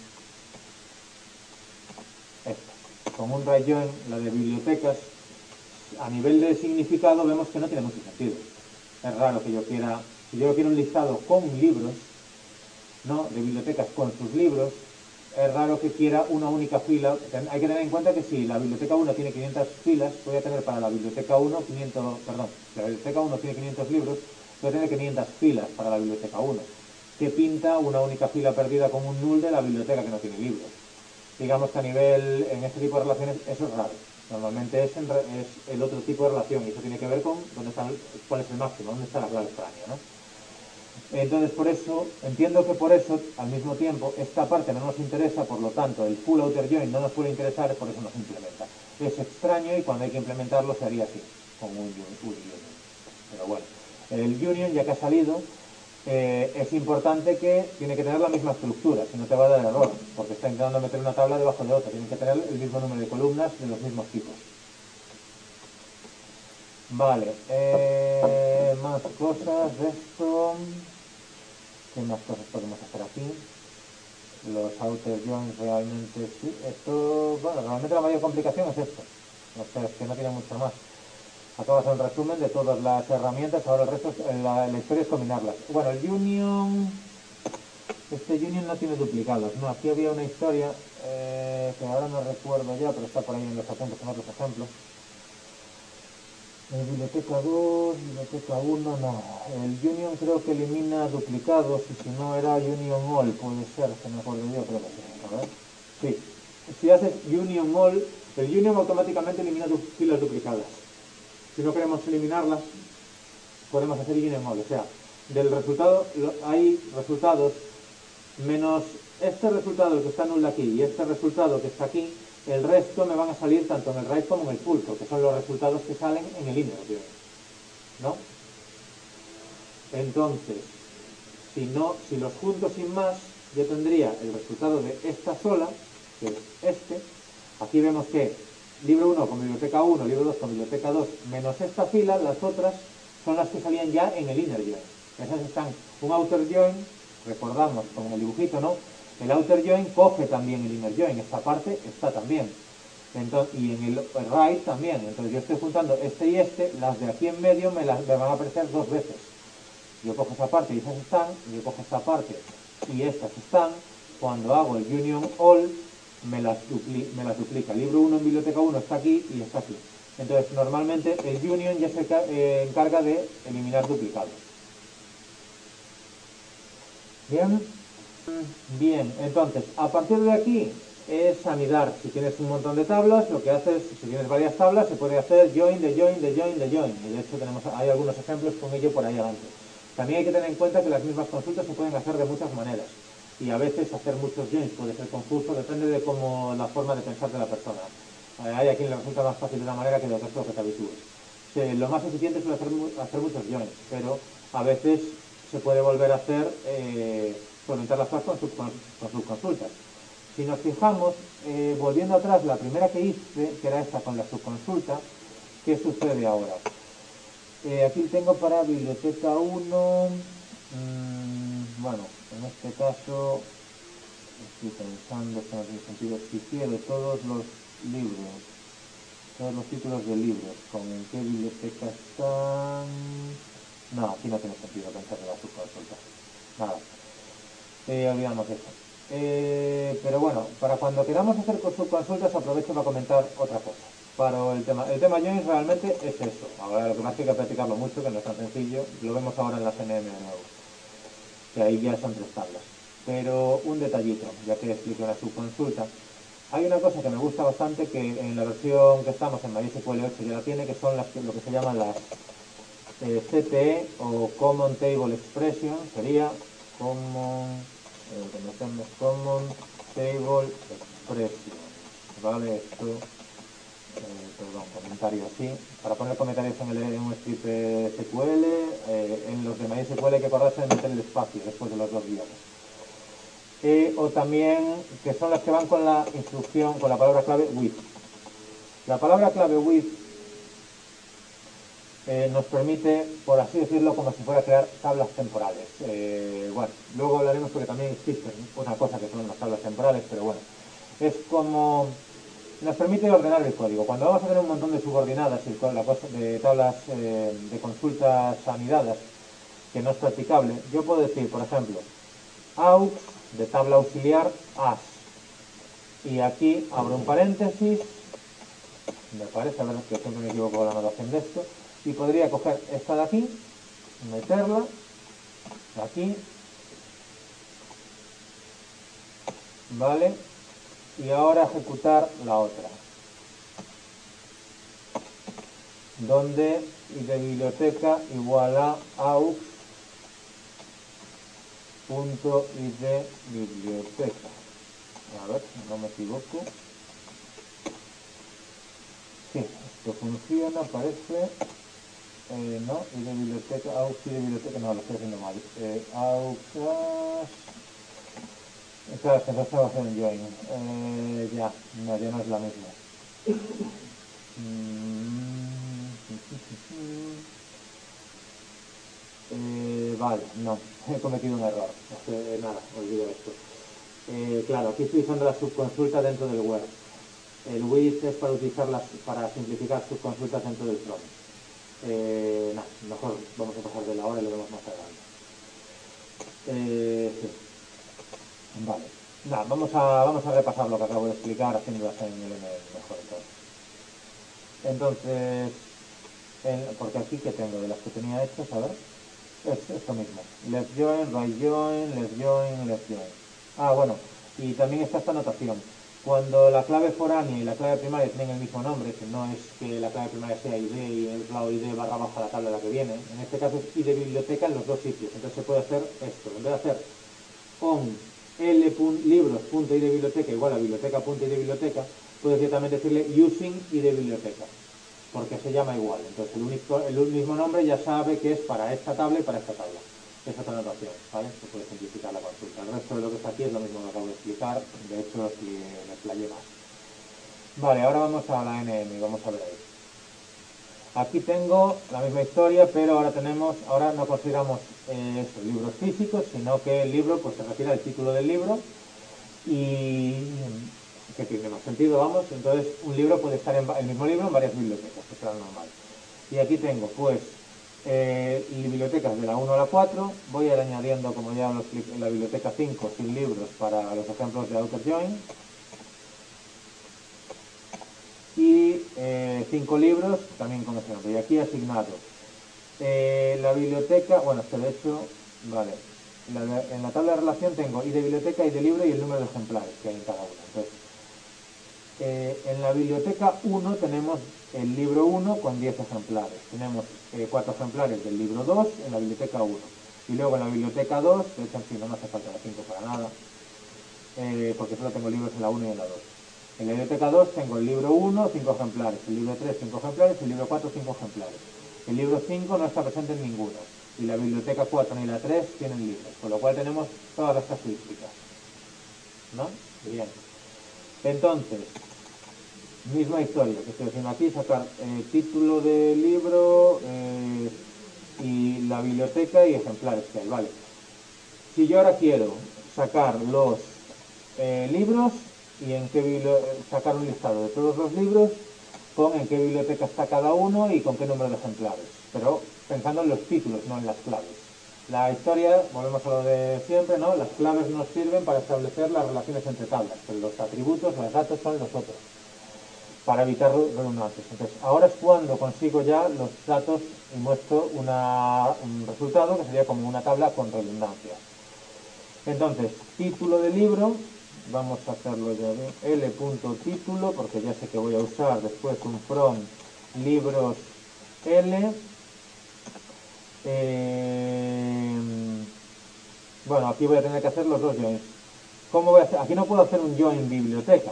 esta, con un right join, la de bibliotecas, a nivel de significado vemos que no tiene mucho sentido. Es raro que yo quiera, si yo quiero un listado con libros, ¿no?, de bibliotecas con sus libros, es raro que quiera una única fila. Hay que tener en cuenta que si la biblioteca uno tiene quinientas filas, voy a tener para la biblioteca uno quinientos, perdón, si la biblioteca uno tiene quinientos libros, voy a tener quinientas filas para la biblioteca uno. ¿Qué pinta una única fila perdida con un null de la biblioteca que no tiene libros? Digamos que a nivel, en este tipo de relaciones, eso es raro. Normalmente es, en, es el otro tipo de relación y eso tiene que ver con dónde está, cuál es el máximo, dónde está la clave extraña, ¿no? Entonces, por eso, entiendo que por eso, al mismo tiempo, esta parte no nos interesa, por lo tanto, el full outer join no nos puede interesar, por eso no se implementa. Es extraño y cuando hay que implementarlo se haría así, con un union. Pero bueno, el union, ya que ha salido, eh, es importante que tiene que tener la misma estructura, si no te va a dar error, porque está intentando meter una tabla debajo de otra, tiene que tener el mismo número de columnas de los mismos tipos. Vale, eh, más cosas de esto. ¿Qué más cosas podemos hacer aquí? Los outer joins realmente sí. Esto, bueno, realmente la mayor complicación es esto. O sea, es que no tiene mucho más. Acabo de hacer un resumen de todas las herramientas, ahora el resto, es- la, la historia es combinarlas. Bueno, el union, este union no tiene duplicados, no, aquí había una historia eh, que ahora no recuerdo ya, pero está por ahí en los apuntes en otros ejemplos. Eh, biblioteca dos, biblioteca uno, no. El union creo que elimina duplicados y si no era union all, puede ser, que me acuerdo yo, creo que sí. A ver. Sí. Si haces union all, el union automáticamente elimina du filas duplicadas. Si no queremos eliminarlas, podemos hacer union all. O sea, del resultado hay resultados menos este resultado que está nulo aquí y este resultado que está aquí, el resto me van a salir tanto en el right como en el full, porque son los resultados que salen en el inner, ¿no? Entonces, si, no, si los junto sin más, yo tendría el resultado de esta sola, que es este. Aquí vemos que libro uno con biblioteca uno, libro dos con biblioteca dos, menos esta fila, las otras son las que salían ya en el inner join. Esas están, un outer join, recordamos con el dibujito, ¿no? El outer join coge también el inner join, esta parte está también. Entonces, y en el right también. Entonces yo estoy juntando este y este, las de aquí en medio me, las, me van a aparecer dos veces. Yo cojo esa parte y esas están, yo cojo esta parte y estas están. Cuando hago el union all, me las, dupli me las duplica. El libro uno en biblioteca uno está aquí y está aquí. Entonces, normalmente el union ya se eh, encarga de eliminar duplicados. Bien. Bien, entonces, a partir de aquí es anidar. Si tienes un montón de tablas, lo que haces, si tienes varias tablas, se puede hacer join, de join, de join, de join. Y de hecho tenemos, hay algunos ejemplos con ello por ahí adelante. También hay que tener en cuenta que las mismas consultas se pueden hacer de muchas maneras. Y a veces hacer muchos joins puede ser confuso, depende de cómo la forma de pensar de la persona. Eh, hay a quien le resulta más fácil de una manera que de otra, que te habitúes. Sí, lo más eficiente es hacer, hacer muchos joins, pero a veces se puede volver a hacer, eh, solventar las cosas con, sub, con, con subconsultas. Si nos fijamos, eh, volviendo atrás, la primera que hice, que era esta con la subconsulta, ¿qué sucede ahora? Eh, aquí tengo para biblioteca uno, mmm, bueno, en este caso, estoy pensando, esto no tiene sentido, si quiero todos los libros, todos los títulos de libros, ¿con en qué biblioteca están? No, aquí no tiene sentido pensar en la subconsulta. Nada. Eh, olvidamos eso. Eh, pero bueno, para cuando queramos hacer subconsultas aprovecho para comentar otra cosa. Para el tema, el tema joins realmente es eso. Ahora lo que más hay que practicarlo mucho, que no es tan sencillo, lo vemos ahora en las N M de nuevo, que ahí ya son tres tablas. Pero un detallito, ya que explico la subconsulta. Hay una cosa que me gusta bastante, que en la versión que estamos en MySQL ocho ya la tiene, que son las, lo que se llaman las eh, C T E o Common Table Expression, sería Common, eh, conocemos Common Table Expression, ¿vale? Esto, eh, perdón, comentario así. Para poner comentarios en, el, en un script S Q L, eh, en los de MySQL hay que acordarse de meter el espacio después de los dos guiones. Eh, o también, que son las que van con la instrucción, con la palabra clave with. La palabra clave with Eh, nos permite, por así decirlo, como si fuera crear tablas temporales. Eh, bueno, luego hablaremos porque también existe una cosa que son las tablas temporales, pero bueno, es como nos permite ordenar el código. Cuando vamos a tener un montón de subordinadas y la cosa de tablas eh, de consultas anidadas que no es practicable, yo puedo decir, por ejemplo, aux de tabla auxiliar as, y aquí abro un paréntesis, me parece, a ver que siempre me equivoco con la anotación de esto, y podría coger esta de aquí, meterla aquí, ¿vale? Y ahora ejecutar la otra, donde id de biblioteca igual a aux punto id de biblioteca. A ver, no me equivoco. Sí, esto funciona, parece. Eh, no, id de biblioteca, aux id de biblioteca, no, lo estoy haciendo mal. Eh, aux, claro, que no estaba haciendo join. Eh, ya, no, ya no es la misma. Mm, Eh, vale, no, he cometido un error. Eh, nada, olvido esto. Eh, claro, aquí estoy usando la subconsulta dentro del web. El with es para utilizarlas, para simplificar subconsultas dentro del front. Eh, nah, mejor vamos a pasar de la hora y lo vemos más adelante. Eh, sí. Vale. Nah, vamos a, vamos a repasar lo que acabo de explicar haciéndolas en el M mejor entonces. Entonces, en, porque aquí que tengo de las que tenía hechas, a ver, es esto mismo. Left join, right join, left join, left join. Ah, bueno, y también está esta anotación. Cuando la clave foránea y la clave primaria tienen el mismo nombre, que no es que la clave primaria sea I D y el lado I D barra baja la tabla a la que viene, en este caso es I D biblioteca en los dos sitios. Entonces se puede hacer esto. En vez de hacer on libros.id biblioteca igual a biblioteca.id biblioteca, puedes directamente decirle using id biblioteca, porque se llama igual. Entonces el, único, el mismo nombre ya sabe que es para esta tabla y para esta tabla. Esa es la anotación, ¿vale? Se puede simplificar la consulta. El resto de lo que está aquí es lo mismo que acabo de explicar, de hecho me explayé más. Vale, ahora vamos a la N M y vamos a ver ahí. Aquí tengo la misma historia, pero ahora tenemos, ahora no consideramos eh, eso, libros físicos, sino que el libro pues se refiere al título del libro y que tiene más sentido, vamos. Entonces un libro puede estar en el mismo libro en varias bibliotecas, que será normal. Y aquí tengo pues eh, bibliotecas de la uno a la cuatro, voy a ir añadiendo, como ya lo expliqué, en la biblioteca cinco sin libros para los ejemplos de outer join. Y eh, cinco libros también con ese nombre. Y aquí asignado. Eh, la biblioteca, bueno, es que de hecho, vale, la, en la tabla de relación tengo I de biblioteca, I de libro y el número de ejemplares que hay en cada una. Entonces, eh, en la biblioteca uno tenemos el libro uno con diez ejemplares. Tenemos eh, cuatro ejemplares del libro dos en la biblioteca uno. Y luego en la biblioteca dos, de hecho en fin, no me hace falta la cinco para nada, eh, porque solo tengo libros en la uno y en la dos. En la biblioteca dos tengo el libro uno, cinco ejemplares, el libro tres, cinco ejemplares, el libro cuatro, cinco ejemplares. El libro cinco no está presente en ninguna, y la biblioteca cuatro ni la tres tienen libros, con lo cual tenemos todas las casuísticas. ¿No? Bien. Entonces, misma historia que estoy haciendo aquí, sacar eh, título del libro eh, y la biblioteca y ejemplares que hay, ¿vale? Si yo ahora quiero sacar los eh, libros y en qué sacar un listado de todos los libros, con en qué biblioteca está cada uno y con qué número de ejemplares, pero pensando en los títulos, no en las claves. La historia, volvemos a lo de siempre, ¿no? Las claves nos sirven para establecer las relaciones entre tablas, pero los atributos, los datos son los otros, para evitar redundancias. Entonces, ahora es cuando consigo ya los datos y muestro una, un resultado que sería como una tabla con redundancias. Entonces, título del libro, vamos a hacerlo ya bien, L.título, porque ya sé que voy a usar después un from libros L. Eh, bueno, aquí voy a tener que hacer los dos joins. ¿Cómo voy a hacer? Aquí no puedo hacer un join biblioteca.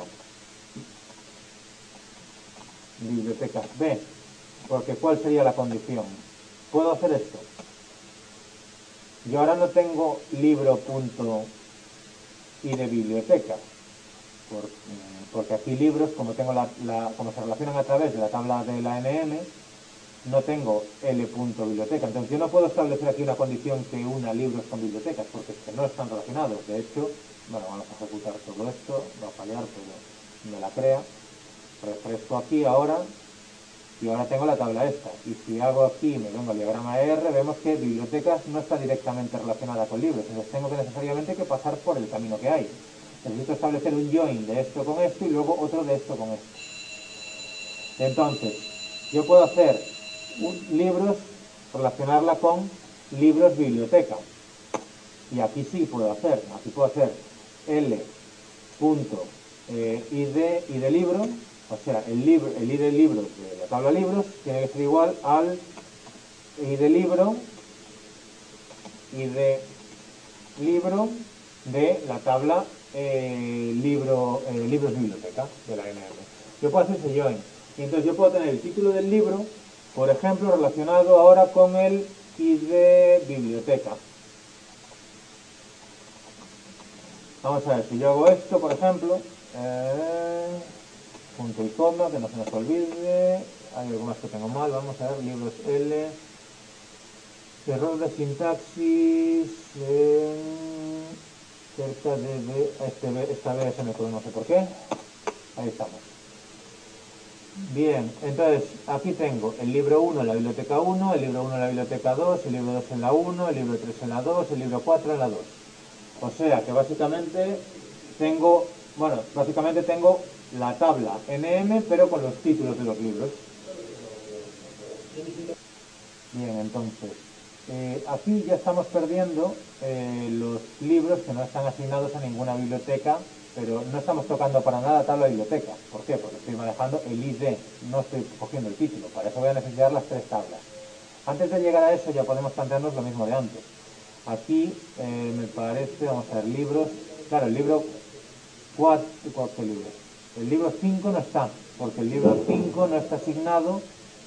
Bibliotecas B, porque ¿cuál sería la condición? ¿Puedo hacer esto? Yo ahora no tengo libro.id de biblioteca, por, porque aquí libros, como, tengo la, la, como se relacionan a través de la tabla de la N M, no tengo L.biblioteca. Entonces yo no puedo establecer aquí una condición que una libros con bibliotecas, porque es que no están relacionados. De hecho, bueno, vamos a ejecutar todo esto, va a fallar, pero me la crea. Refresco aquí ahora, y ahora tengo la tabla esta. Y si hago aquí, me vengo al diagrama R, vemos que bibliotecas no está directamente relacionada con libros. Entonces tengo que necesariamente que pasar por el camino que hay. Necesito establecer un join de esto con esto y luego otro de esto con esto. Entonces, yo puedo hacer un, libros, relacionarla con libros biblioteca. Y aquí sí puedo hacer. Aquí puedo hacer L. Eh, id, id libro, o sea, el, libro, el id libro de la tabla libros tiene que ser igual al id libro, id libro de la tabla eh, libro, eh, libros biblioteca de la N M. Yo puedo hacer ese join. Y entonces yo puedo tener el título del libro, por ejemplo, relacionado ahora con el id biblioteca. Vamos a ver, si yo hago esto, por ejemplo, eh, punto y coma, que no se nos olvide, hay algo más que tengo mal, vamos a ver, libros L, Error de sintaxis eh, cerca de, de este, esta vez se me quedó, no sé por qué. Ahí estamos. Bien, entonces aquí tengo el libro uno en la biblioteca uno, el libro uno en la biblioteca dos, el libro dos en la uno, el libro tres en la dos, el libro cuatro en la dos. O sea que básicamente tengo, bueno, básicamente tengo la tabla N M pero con los títulos de los libros. Bien, entonces, eh, aquí ya estamos perdiendo eh, los libros que no están asignados a ninguna biblioteca, pero no estamos tocando para nada la tabla de biblioteca. ¿Por qué? Porque estoy manejando el I D, no estoy cogiendo el título. Para eso voy a necesitar las tres tablas. Antes de llegar a eso ya podemos plantearnos lo mismo de antes. Aquí eh, me parece, vamos a ver, libros, claro, el libro cuatro, ¿cuántos libros? El libro cinco no está, porque el libro cinco no está asignado.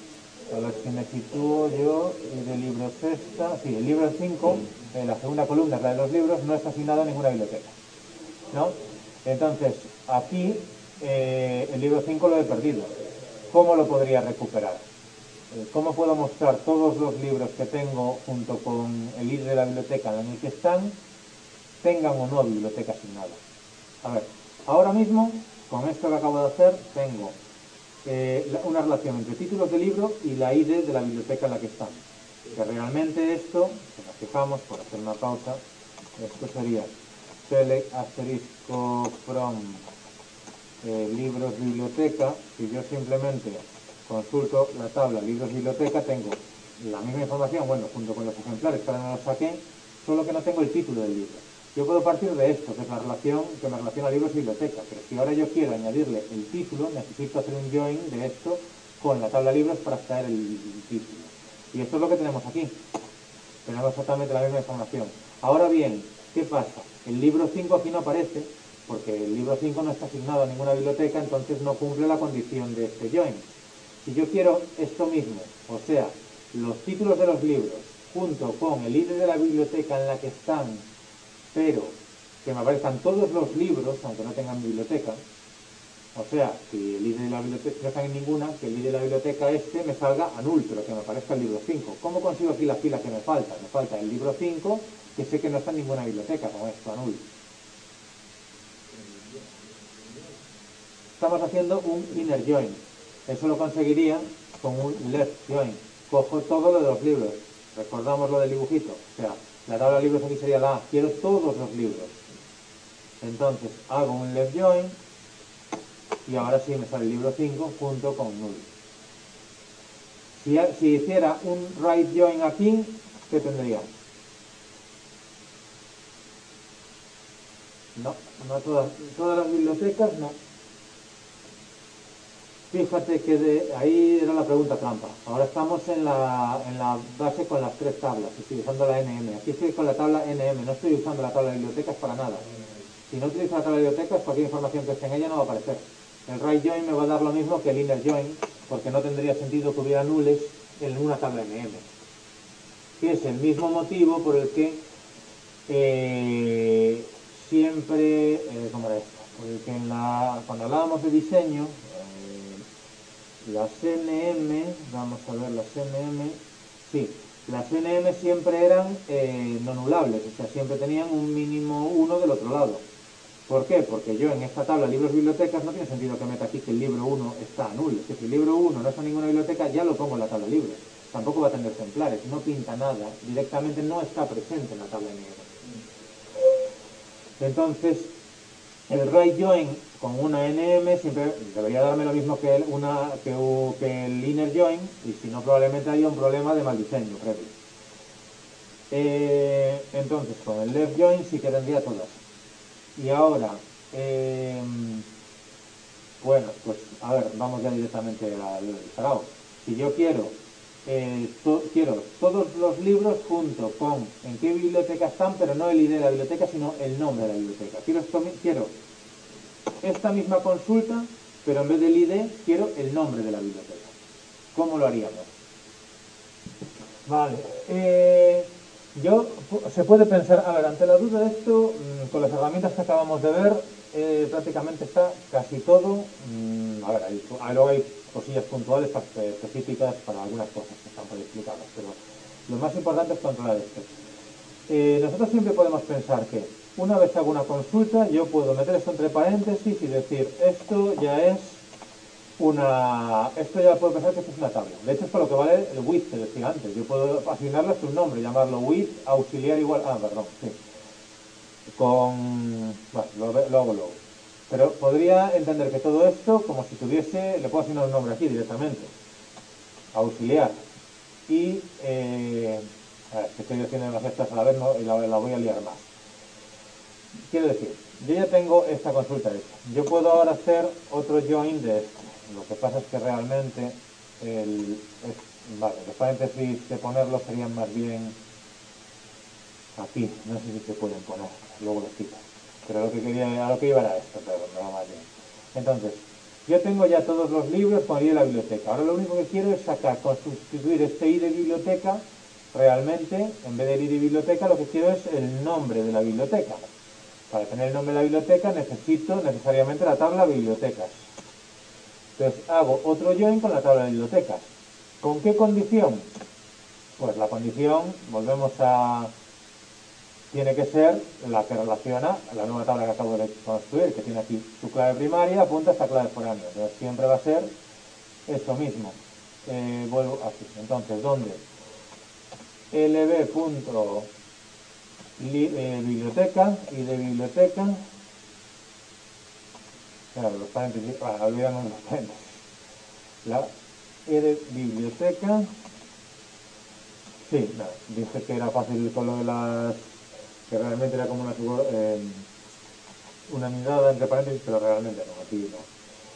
A ver si me sitúo yo, y del libro sexta, sí, el libro cinco, eh, la segunda columna es la de los libros, no está asignado a ninguna biblioteca, ¿no? Entonces, aquí eh, el libro cinco lo he perdido. ¿Cómo lo podría recuperar? Eh, ¿Cómo puedo mostrar todos los libros que tengo junto con el I D de la biblioteca en el que están, tengan o no biblioteca asignada? A ver, ahora mismo, con esto que acabo de hacer, tengo Eh, una relación entre títulos de libro y la I D de la biblioteca en la que están. Que realmente esto, si nos fijamos, por hacer una pausa, esto sería select asterisco from eh, libros biblioteca. Si yo simplemente consulto la tabla libros biblioteca, tengo la misma información, bueno, junto con los ejemplares que ahora no los saqué, solo que no tengo el título del libro. Yo puedo partir de esto, que es la relación que me relaciona a libros y biblioteca, pero si ahora yo quiero añadirle el título, necesito hacer un join de esto con la tabla libros para extraer el título. Y esto es lo que tenemos aquí. Tenemos exactamente la misma información. Ahora bien, ¿qué pasa? El libro cinco aquí no aparece, porque el libro cinco no está asignado a ninguna biblioteca, entonces no cumple la condición de este join. Si yo quiero esto mismo, o sea, los títulos de los libros, junto con el I D de la biblioteca en la que están, pero que me aparezcan todos los libros, aunque no tengan biblioteca, o sea, si el I D de la biblioteca no está en ninguna, que el I D de la biblioteca este me salga a null, pero que me aparezca el libro cinco. ¿Cómo consigo aquí la fila que me falta? Me falta el libro cinco, que sé que no está en ninguna biblioteca, con esto a null. Estamos haciendo un inner join. Eso lo conseguiría con un left join. Cojo todo lo de los libros. Recordamos lo del dibujito. O sea, la tabla de libros aquí sería la A. Quiero todos los libros. Entonces hago un left join y ahora sí me sale el libro cinco junto con null. Si, si hiciera un right join aquí, ¿qué tendría? No, no todas, todas las bibliotecas no. Fíjate que de ahí era la pregunta trampa. Ahora estamos en la, en la base con las tres tablas. Estoy usando la N M. Aquí estoy con la tabla N M. No estoy usando la tabla de bibliotecas para nada. Si no utilizo la tabla de bibliotecas, cualquier información que esté en ella no va a aparecer. El right join me va a dar lo mismo que el inner join, porque no tendría sentido que hubiera nules en una tabla N M. Que es el mismo motivo por el que eh, siempre, eh, ¿cómo era esto? Por el que en la, cuando hablábamos de diseño, las N M, vamos a ver las N M, sí, las N M siempre eran eh, no nulables, o sea, siempre tenían un mínimo uno del otro lado. ¿Por qué? Porque yo en esta tabla libros bibliotecas no tiene sentido que meta aquí que el libro uno está a null, es que si el libro uno no está en ninguna biblioteca ya lo pongo en la tabla libros, tampoco va a tener ejemplares, no pinta nada, directamente no está presente en la tabla N M. Entonces, el right join con una N M siempre debería darme lo mismo que el, una, que, que el inner join, y si no probablemente haya un problema de mal diseño previo. Eh, entonces con el left join sí que tendría todas. Y ahora, eh, bueno, pues a ver, vamos ya directamente al sarao. Si yo quiero, eh, to, quiero todos los libros junto con en qué biblioteca están, pero no el I D de la biblioteca, sino el nombre de la biblioteca. Quiero, esto, quiero esta misma consulta, pero en vez del I D quiero el nombre de la biblioteca. ¿Cómo lo haríamos? Vale, eh, yo, se puede pensar, a ver, ante la duda de esto, con las herramientas que acabamos de ver, eh, prácticamente está casi todo, mmm, a ver, hay, luego hay cosillas puntuales específicas para algunas cosas que están por ahí explicadas, pero Lo más importante es controlar esto. Eh, nosotros siempre podemos pensar que una vez hago una consulta, yo puedo meter esto entre paréntesis y decir, esto ya es una... Esto ya puedo pensar que esto es una tabla. De hecho, es por lo que vale el with que decía antes. Yo puedo asignarle un nombre, llamarlo with, auxiliar igual... Ah, perdón, sí. Con... Bueno, lo, lo hago luego. Pero podría entender que todo esto, como si tuviese... Le puedo asignar un nombre aquí directamente. Auxiliar. Y... Eh, a ver, que estoy haciendo demasiadas cosas a la vez, ¿no? Y la, la voy a liar más. Quiero decir, yo ya tengo esta consulta hecha. Yo puedo ahora hacer otro join de este. Lo que pasa es que realmente el, es, vale, los paréntesis de ponerlos serían más bien aquí. No sé si se pueden poner, luego los quito. Pero lo que quería, a lo que iba era esto, pero no más bien. Entonces, yo tengo ya todos los libros con I de la biblioteca. Ahora lo único que quiero es sacar, con sustituir este I de biblioteca. Realmente, en vez del I de biblioteca, lo que quiero es el nombre de la biblioteca. Para tener el nombre de la biblioteca necesito necesariamente la tabla bibliotecas. Entonces hago otro join con la tabla de bibliotecas. ¿Con qué condición? Pues la condición, volvemos a... Tiene que ser la que relaciona a la nueva tabla que acabo de construir, que tiene aquí su clave primaria, apunta a esta clave foránea. Entonces siempre va a ser esto mismo. Eh, vuelvo aquí. Entonces, ¿dónde? lb. Eh, biblioteca y de biblioteca. Claro, los paréntesis, ah, olvidamos los paréntesis. La E de biblioteca. Sí, no, dije que era fácil con lo de las... que realmente era como una, eh, una mirada entre paréntesis, pero realmente no, aquí no.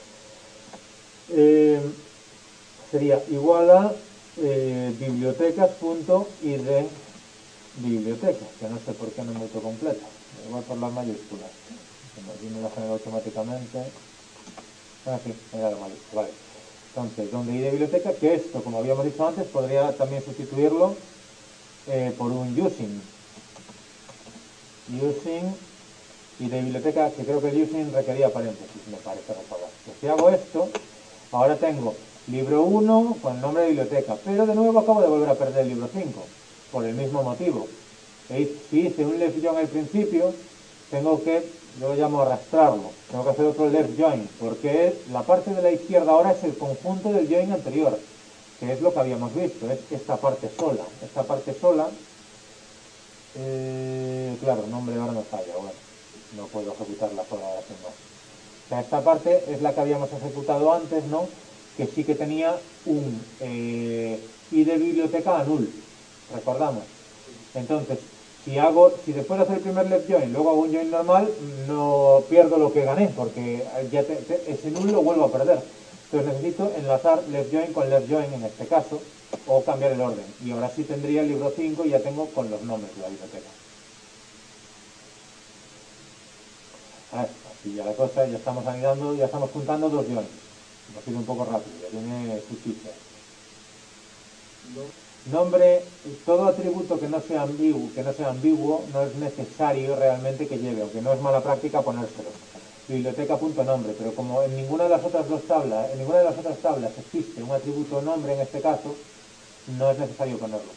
Eh, sería igual a eh, bibliotecas.id biblioteca, que no sé por qué no es muy completo. Igual por las mayúsculas. Aquí me lo genera automáticamente. Ah, sí, era la mayúscula, vale. Entonces, donde I de biblioteca, que esto, como habíamos dicho antes, podría también sustituirlo eh, por un using. Using y de biblioteca, que creo que el using requería paréntesis, me parece recordar. Pues si hago esto, ahora tengo libro uno con el nombre de biblioteca, pero de nuevo acabo de volver a perder el libro cinco, por el mismo motivo. Si hice un left join al principio, tengo que, yo lo llamo arrastrarlo, tengo que hacer otro left join, porque la parte de la izquierda ahora es el conjunto del join anterior, que es lo que habíamos visto, es esta parte sola. Esta parte sola, eh, claro, el nombre ahora no falla, bueno, no puedo ejecutarla sola ahora sin más. O sea, esta parte es la que habíamos ejecutado antes, ¿no? Que sí que tenía un eh, I de biblioteca a null, recordamos. Entonces, si hago, si después de hacer el primer left join, luego hago un join normal, no pierdo lo que gané, porque ya te, te, ese null lo vuelvo a perder. Entonces necesito enlazar left join con left join en este caso, o cambiar el orden. Y ahora sí tendría el libro cinco y ya tengo con los nombres de la biblioteca. A ver, así ya la cosa, ya estamos anidando, ya estamos juntando dos joins. Ha sido un poco rápido, ya tiene su chiste. Nombre, todo atributo que no sea ambiguo, que no sea ambiguo, no es necesario realmente que lleve, aunque no es mala práctica ponérselo. Biblioteca.nombre, pero como en ninguna de las otras dos tablas, en ninguna de las otras tablas existe un atributo nombre en este caso, no es necesario ponerlo.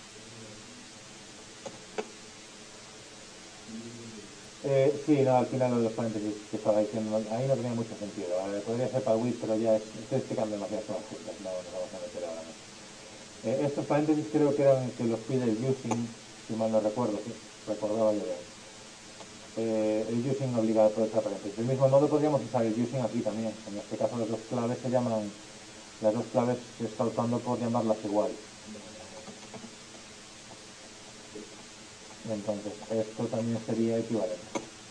Eh, sí, no, al final de los paréntesis que estaba diciendo, ahí no tenía mucho sentido. Vale, podría ser para Wii, pero ya es, estoy explicando demasiadas cosas juntas, no nos vamos a meter ahora. Eh, estos paréntesis creo que eran que los pide el using, si mal no recuerdo, sí, recordaba yo bien. Eh, el using obligado por esta paréntesis. Del mismo modo podríamos usar el using aquí también. En este caso las dos claves se llaman, las dos claves se está usando por llamarlas igual. Entonces, esto también sería equivalente.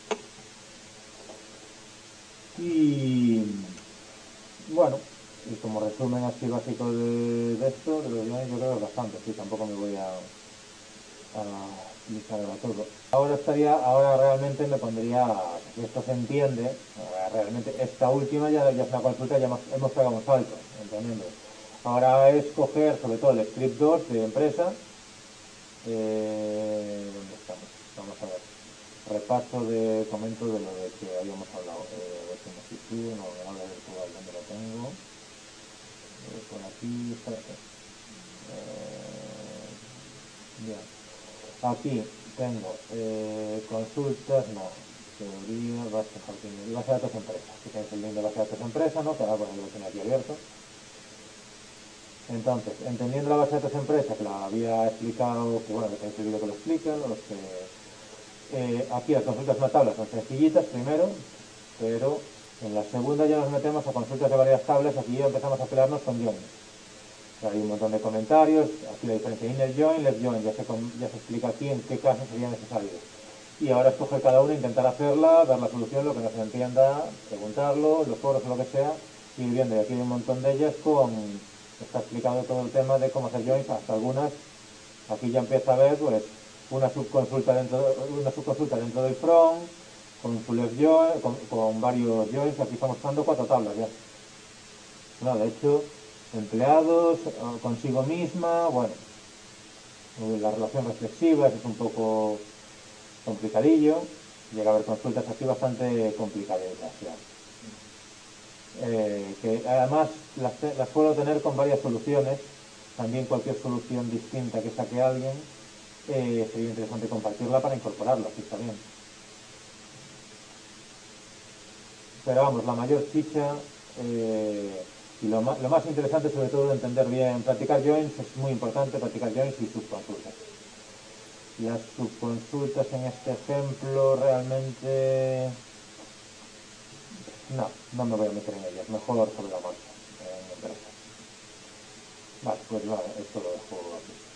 Y bueno, y como resumen así básico de, de esto, de los guiones, yo creo que es bastante, sí, tampoco me voy a, a explicar ahora todo. Ahora estaría, ahora realmente me pondría, si esto se entiende, realmente esta última ya, ya es una consulta, ya hemos, hemos pegado un salto, entendiendo. Ahora es coger sobre todo el script dos de empresa. Eh, ¿Dónde estamos? Vamos a ver. Repaso de comento de lo de que habíamos hablado. Eh, sitio, no, ahora virtual, ¿dónde lo tengo? Eh, por aquí, espérate. Eh, Bien. Aquí tengo eh, consultas, no, teoría, base, base de datos empresa. Aquí tenéis el link de base de datos empresa, ¿no? Que ahora bueno, lo tenía aquí abierto. Entonces, entendiendo la base de datos empresa, que la había explicado, que bueno, que tenéis el vídeo que lo explica, los que, eh, aquí las consultas una tabla son sencillitas primero, pero en la segunda ya nos metemos a consultas de varias tablas, aquí ya empezamos a pelearnos con joins. Hay un montón de comentarios, aquí la diferencia inner join, left join, ya se, ya se explica aquí en qué casos sería necesario. Y ahora escoger cada uno, intentar hacerla, dar la solución, lo que no se entienda, preguntarlo, los foros o lo que sea, y ir viendo. Y aquí hay un montón de ellas con, está explicado todo el tema de cómo hacer joins, hasta algunas, aquí ya empieza a ver pues una subconsulta dentro, una subconsulta dentro del front, con su left join, con, con varios joins, aquí estamos usando cuatro tablas ya. No, de hecho, empleados, consigo misma, bueno, la relación reflexiva, eso es un poco complicadillo, llega a haber consultas aquí bastante complicadas ya. Eh, que además las, las puedo tener con varias soluciones, también cualquier solución distinta que saque alguien, eh, sería interesante compartirla para incorporarla, aquí está bien. Pero vamos, la mayor chicha eh, y lo más, lo más interesante sobre todo entender bien, practicar joins es muy importante, practicar joins y subconsultas. Las subconsultas en este ejemplo realmente no, no me voy a meter en ellas, mejor sobre la marcha, en empresas. Vale, pues vale, esto lo dejo aquí.